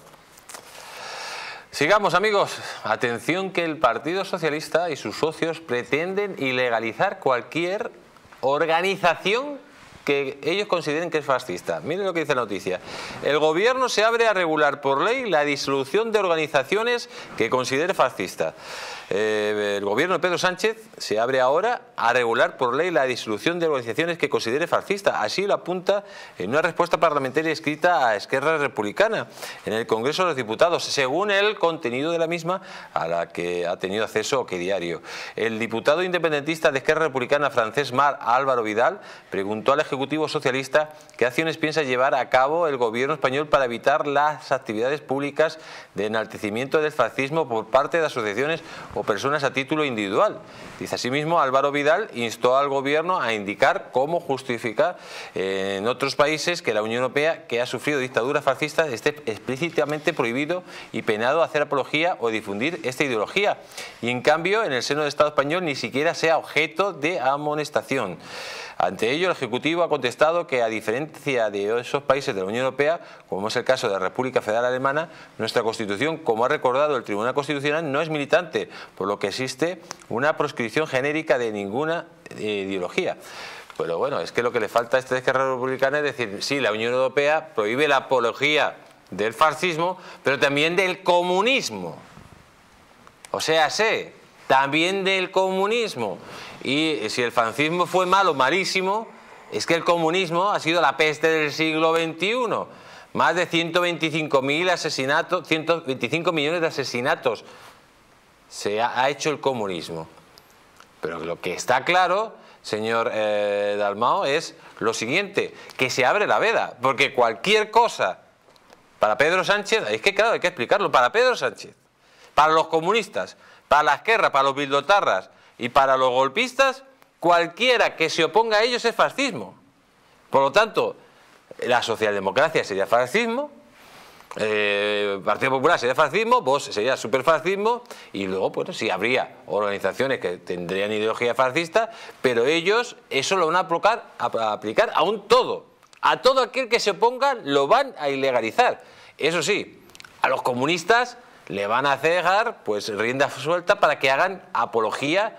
Sigamos, amigos. Atención, que el Partido Socialista y sus socios pretenden ilegalizar cualquier organización que ellos consideren que es fascista. Miren lo que dice la noticia. El gobierno se abre a regular por ley la disolución de organizaciones que considere fascista. Eh, el gobierno de Pedro Sánchez se abre ahora a regular por ley la disolución de organizaciones que considere fascista. Así lo apunta en una respuesta parlamentaria escrita a Esquerra Republicana en el Congreso de los Diputados, según el contenido de la misma a la que ha tenido acceso OK Diario. El diputado independentista de Esquerra Republicana, Francesc Mar Álvaro Vidal, preguntó al Ejecutivo Socialista qué acciones piensa llevar a cabo el gobierno español para evitar las actividades públicas de enaltecimiento del fascismo por parte de asociaciones o personas a título individual. Dice asimismo, Álvaro Vidal instó al gobierno a indicar cómo justificar eh, en otros países que la Unión Europea, que ha sufrido dictaduras fascistas, esté explícitamente prohibido y penado hacer apología o difundir esta ideología, y en cambio en el seno del Estado español ni siquiera sea objeto de amonestación. Ante ello, el Ejecutivo ha contestado que, a diferencia de esos países de la Unión Europea, como es el caso de la República Federal Alemana, nuestra Constitución, como ha recordado el Tribunal Constitucional, no es militante, por lo que existe una proscripción genérica de ninguna eh, ideología. Pero bueno, es que lo que le falta a esta Esquerra Republicana es decir, sí, la Unión Europea prohíbe la apología del fascismo, pero también del comunismo. O sea, sé, también del comunismo. Y si el fascismo fue malo, malísimo, es que el comunismo ha sido la peste del siglo veintiuno. Más de ciento veinticinco mil asesinatos, ciento veinticinco millones de asesinatos se ha hecho el comunismo. Pero lo que está claro, señor eh, Dalmau, es lo siguiente, que se abre la veda, porque cualquier cosa para Pedro Sánchez, es que claro, hay que explicarlo, para Pedro Sánchez, para los comunistas, para la Esquerra, para los bildotarras y para los golpistas, cualquiera que se oponga a ellos es fascismo. Por lo tanto, la socialdemocracia sería fascismo, eh, Partido Popular sería fascismo, Vox sería superfascismo, y luego, bueno, sí habría organizaciones que tendrían ideología fascista, pero ellos eso lo van a aplicar a, a aplicar a un todo. A todo aquel que se oponga lo van a ilegalizar. Eso sí, a los comunistas le van a dejar pues rienda suelta para que hagan apología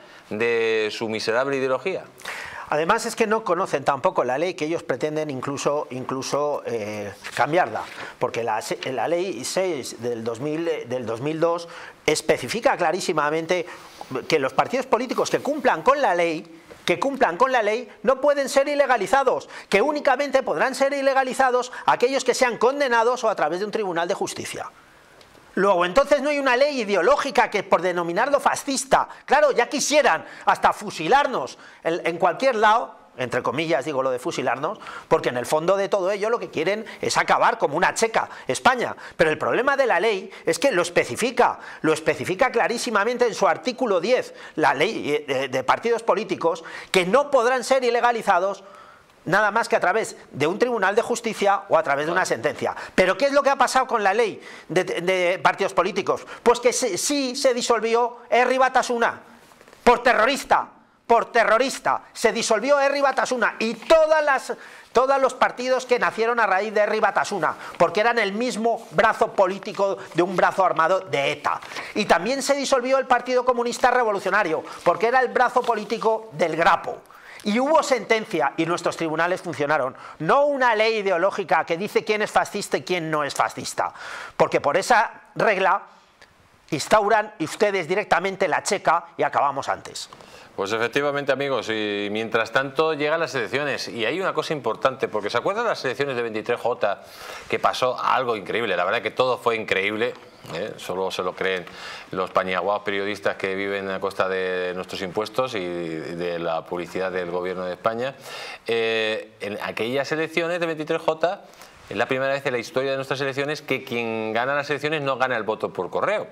de su miserable ideología. Además es que no conocen tampoco la ley, que ellos pretenden incluso, incluso eh, cambiarla, porque la, la ley seis del, dos mil, del dos mil dos especifica clarísimamente que los partidos políticos que cumplan con la ley que cumplan con la ley no pueden ser ilegalizados, que únicamente podrán ser ilegalizados aquellos que sean condenados o a través de un tribunal de justicia. Luego, entonces no hay una ley ideológica que por denominarlo fascista, claro, ya quisieran hasta fusilarnos en, en cualquier lado, entre comillas digo lo de fusilarnos, porque en el fondo de todo ello lo que quieren es acabar como una checa España. Pero el problema de la ley es que lo especifica, lo especifica clarísimamente en su artículo diez, la ley de, de partidos políticos, que no podrán ser ilegalizados nada más que a través de un tribunal de justicia o a través de una sentencia. ¿Pero qué es lo que ha pasado con la ley de, de partidos políticos? Pues que se, sí se disolvió Herri Batasuna por terrorista, por terrorista, se disolvió Herri Batasuna y todas las, todos los partidos que nacieron a raíz de Herri Batasuna, porque eran el mismo brazo político de un brazo armado de ETA. Y también se disolvió el Partido Comunista Revolucionario, porque era el brazo político del Grapo. Y hubo sentencia y nuestros tribunales funcionaron. No una ley ideológica que dice quién es fascista y quién no es fascista. Porque por esa regla instauran ustedes directamente la checa y acabamos antes. Pues efectivamente, amigos, y mientras tanto llegan las elecciones y hay una cosa importante, porque ¿se acuerdan de las elecciones de veintitrés J que pasó algo increíble? La verdad que todo fue increíble, ¿eh? Solo se lo creen los pañaguaos periodistas que viven a costa de nuestros impuestos y de la publicidad del gobierno de España. Eh, en aquellas elecciones de veintitrés J es la primera vez en la historia de nuestras elecciones que quien gana las elecciones no gana el voto por correo.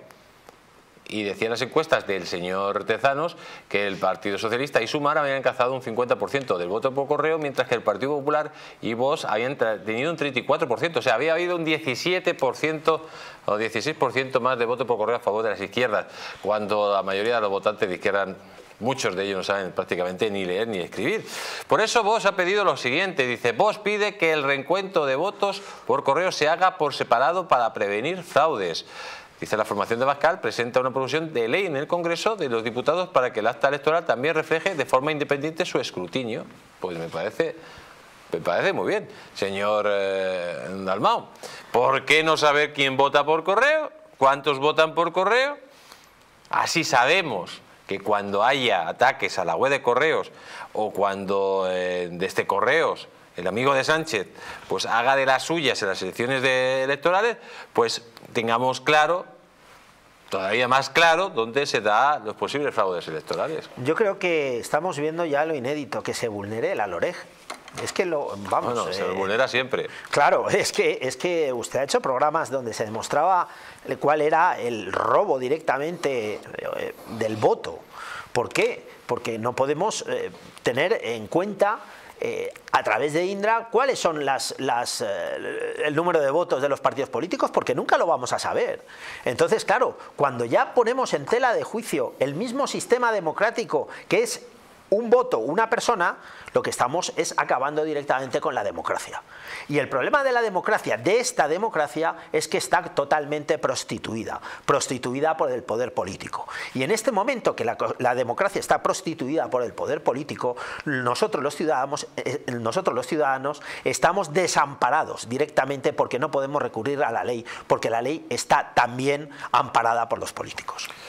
Y decían las encuestas del señor Tezanos que el Partido Socialista y Sumar habían alcanzado un cincuenta por ciento del voto por correo, mientras que el Partido Popular y Vox habían tenido un treinta y cuatro por ciento. O sea, había habido un diecisiete por ciento o dieciséis por ciento más de voto por correo a favor de las izquierdas, cuando la mayoría de los votantes de izquierda, muchos de ellos no saben prácticamente ni leer ni escribir. Por eso Vox ha pedido lo siguiente, dice: Vox pide que el recuento de votos por correo se haga por separado para prevenir fraudes. Dice, la formación de Abascal presenta una proposición de ley en el Congreso de los Diputados para que el acta electoral también refleje de forma independiente su escrutinio. Pues me parece, me parece muy bien, señor eh, Dalmau. ¿Por qué no saber quién vota por correo? ¿Cuántos votan por correo? Así sabemos que cuando haya ataques a la web de correos o cuando eh, desde correos el amigo de Sánchez pues haga de las suyas en las elecciones de electorales, pues tengamos claro, todavía más claro, dónde se da los posibles fraudes electorales. Yo creo que estamos viendo ya lo inédito, que se vulnere la LOREG. Es que lo, vamos... Bueno, se eh, vulnera siempre. Claro, es que, es que usted ha hecho programas donde se demostraba cuál era el robo directamente eh, del voto. ¿Por qué? Porque no podemos eh, tener en cuenta... Eh, a través de Indra, ¿cuáles son las, las, eh, el número de votos de los partidos políticos? Porque nunca lo vamos a saber. Entonces, claro, cuando ya ponemos en tela de juicio el mismo sistema democrático, que es un voto, una persona, lo que estamos es acabando directamente con la democracia. Y el problema de la democracia, de esta democracia, es que está totalmente prostituida, prostituida por el poder político. Y en este momento que la, la democracia está prostituida por el poder político, nosotros los ciudadanos, eh, nosotros los ciudadanos estamos desamparados directamente porque no podemos recurrir a la ley, porque la ley está también amparada por los políticos.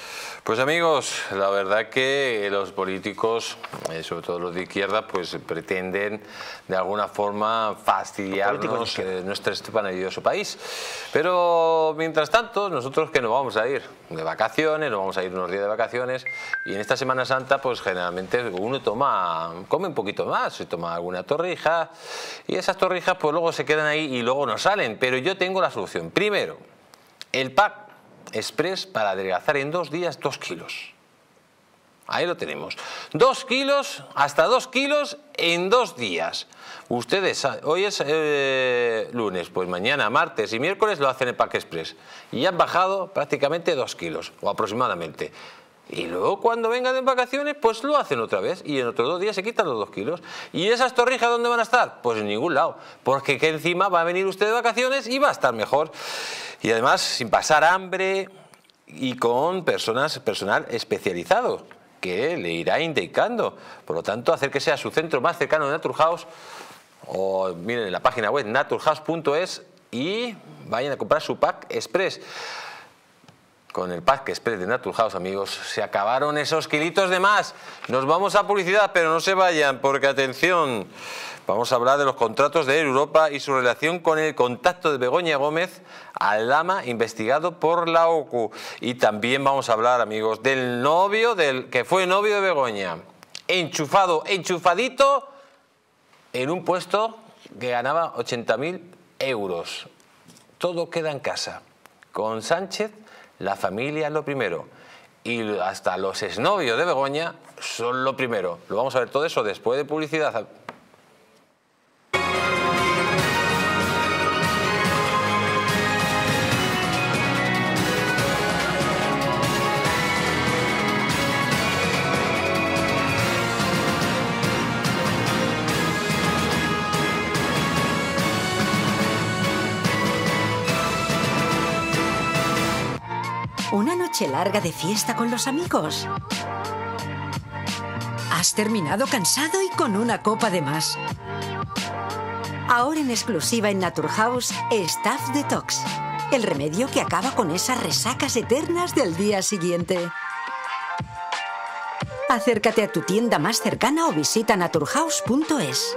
Pues amigos, la verdad que los políticos, eh, sobre todo los de izquierda, pues pretenden de alguna forma fastidiarnos eh, nuestro este maravilloso país. Pero mientras tanto, nosotros que nos vamos a ir de vacaciones, nos vamos a ir unos días de vacaciones, y en esta Semana Santa pues generalmente uno toma, come un poquito más, se toma alguna torrija, y esas torrijas pues luego se quedan ahí y luego no salen. Pero yo tengo la solución. Primero, el pack express para adelgazar en dos días dos kilos. Ahí lo tenemos. Dos kilos, hasta dos kilos en dos días. Ustedes, hoy es eh, lunes, pues mañana, martes y miércoles lo hacen el pack express. Y han bajado prácticamente dos kilos, o aproximadamente. Y luego cuando vengan de vacaciones, pues lo hacen otra vez. Y en otros dos días se quitan los dos kilos. ¿Y esas torrijas dónde van a estar? Pues en ningún lado. Porque que encima va a venir usted de vacaciones y va a estar mejor. Y además sin pasar hambre y con personas, personal especializado que le irá indicando. Por lo tanto, acérquese a su centro más cercano de Naturhaus o miren en la página web naturhaus punto es y vayan a comprar su pack express. Con el pack express de Naturhaus, amigos, se acabaron esos kilitos de más. Nos vamos a publicidad, pero no se vayan, porque atención, vamos a hablar de los contratos de Europa y su relación con el contacto de Begoña Gómez Aldama, investigado por la O C U. Y también vamos a hablar, amigos, del novio, del que fue novio de Begoña, enchufado, enchufadito, en un puesto que ganaba ochenta mil euros. Todo queda en casa. Con Sánchez, la familia es lo primero. Y hasta los exnovios de Begoña son lo primero. Lo vamos a ver todo eso después de publicidad. ¿Una noche larga de fiesta con los amigos? ¿Has terminado cansado y con una copa de más? Ahora en exclusiva en Naturhaus, Staff Detox. El remedio que acaba con esas resacas eternas del día siguiente. Acércate a tu tienda más cercana o visita naturhaus punto es.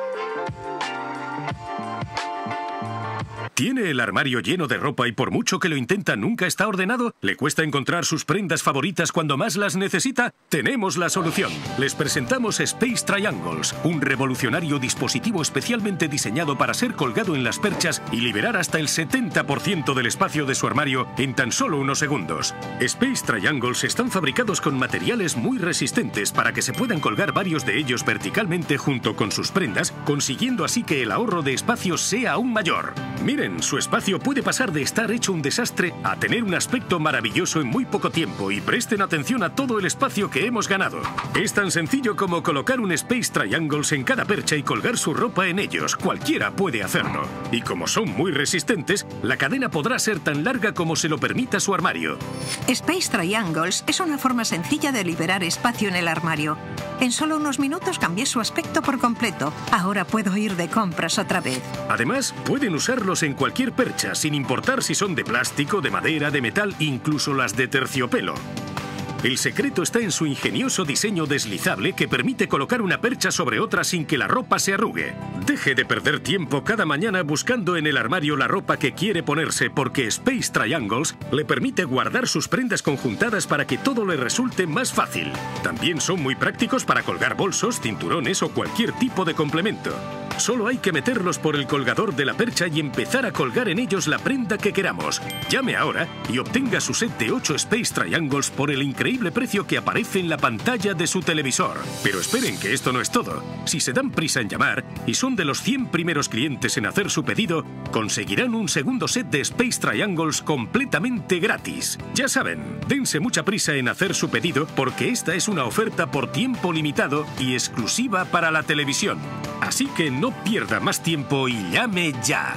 ¿Tiene el armario lleno de ropa y por mucho que lo intenta nunca está ordenado? ¿Le cuesta encontrar sus prendas favoritas cuando más las necesita? Tenemos la solución. Les presentamos Space Triangles, un revolucionario dispositivo especialmente diseñado para ser colgado en las perchas y liberar hasta el setenta por ciento del espacio de su armario en tan solo unos segundos. Space Triangles están fabricados con materiales muy resistentes para que se puedan colgar varios de ellos verticalmente junto con sus prendas, consiguiendo así que el ahorro de espacio sea aún mayor. Miren, su espacio puede pasar de estar hecho un desastre a tener un aspecto maravilloso en muy poco tiempo, y presten atención a todo el espacio que hemos ganado. Es tan sencillo como colocar un Space Triangles en cada percha y colgar su ropa en ellos. Cualquiera puede hacerlo. Y como son muy resistentes, la cadena podrá ser tan larga como se lo permita su armario. Space Triangles es una forma sencilla de liberar espacio en el armario. En solo unos minutos cambié su aspecto por completo. Ahora puedo ir de compras otra vez. Además, pueden usarlos en cualquier percha, sin importar si son de plástico, de madera, de metal, incluso las de terciopelo. El secreto está en su ingenioso diseño deslizable que permite colocar una percha sobre otra sin que la ropa se arrugue. Deje de perder tiempo cada mañana buscando en el armario la ropa que quiere ponerse, porque Space Triangles le permite guardar sus prendas conjuntadas para que todo le resulte más fácil. También son muy prácticos para colgar bolsos, cinturones o cualquier tipo de complemento. Solo hay que meterlos por el colgador de la percha y empezar a colgar en ellos la prenda que queramos. Llame ahora y obtenga su set de ocho Space Triangles por el increíble precio que aparece en la pantalla de su televisor. Pero esperen, que esto no es todo. Si se dan prisa en llamar y son de los cien primeros clientes en hacer su pedido, conseguirán un segundo set de Space Triangles completamente gratis. Ya saben, dense mucha prisa en hacer su pedido, porque esta es una oferta por tiempo limitado y exclusiva para la televisión. Así que no pierda más tiempo y llame ya.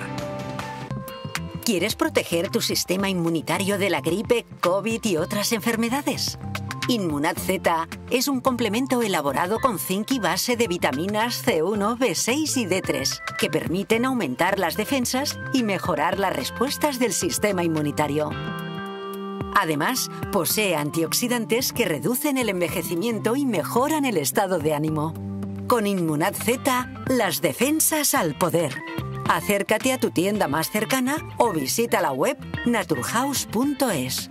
¿Quieres proteger tu sistema inmunitario de la gripe, COVID y otras enfermedades? Inmunad Z es un complemento elaborado con zinc y base de vitaminas C uno, B seis y D tres, que permiten aumentar las defensas y mejorar las respuestas del sistema inmunitario. Además, posee antioxidantes que reducen el envejecimiento y mejoran el estado de ánimo. Con Inmunad Z, las defensas al poder. Acércate a tu tienda más cercana o visita la web naturhaus punto es.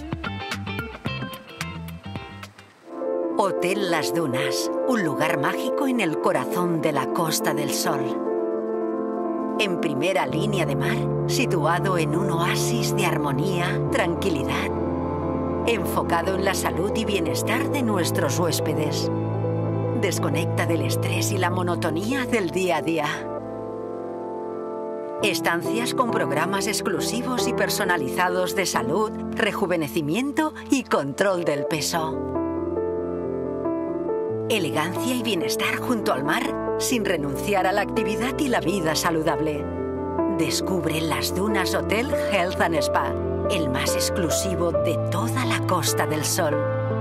Hotel Las Dunas, un lugar mágico en el corazón de la Costa del Sol. En primera línea de mar, situado en un oasis de armonía, tranquilidad, enfocado en la salud y bienestar de nuestros huéspedes. Desconecta del estrés y la monotonía del día a día. Estancias con programas exclusivos y personalizados de salud, rejuvenecimiento y control del peso. Elegancia y bienestar junto al mar, sin renunciar a la actividad y la vida saludable. Descubre Las Dunas Hotel Health and Spa, el más exclusivo de toda la Costa del Sol.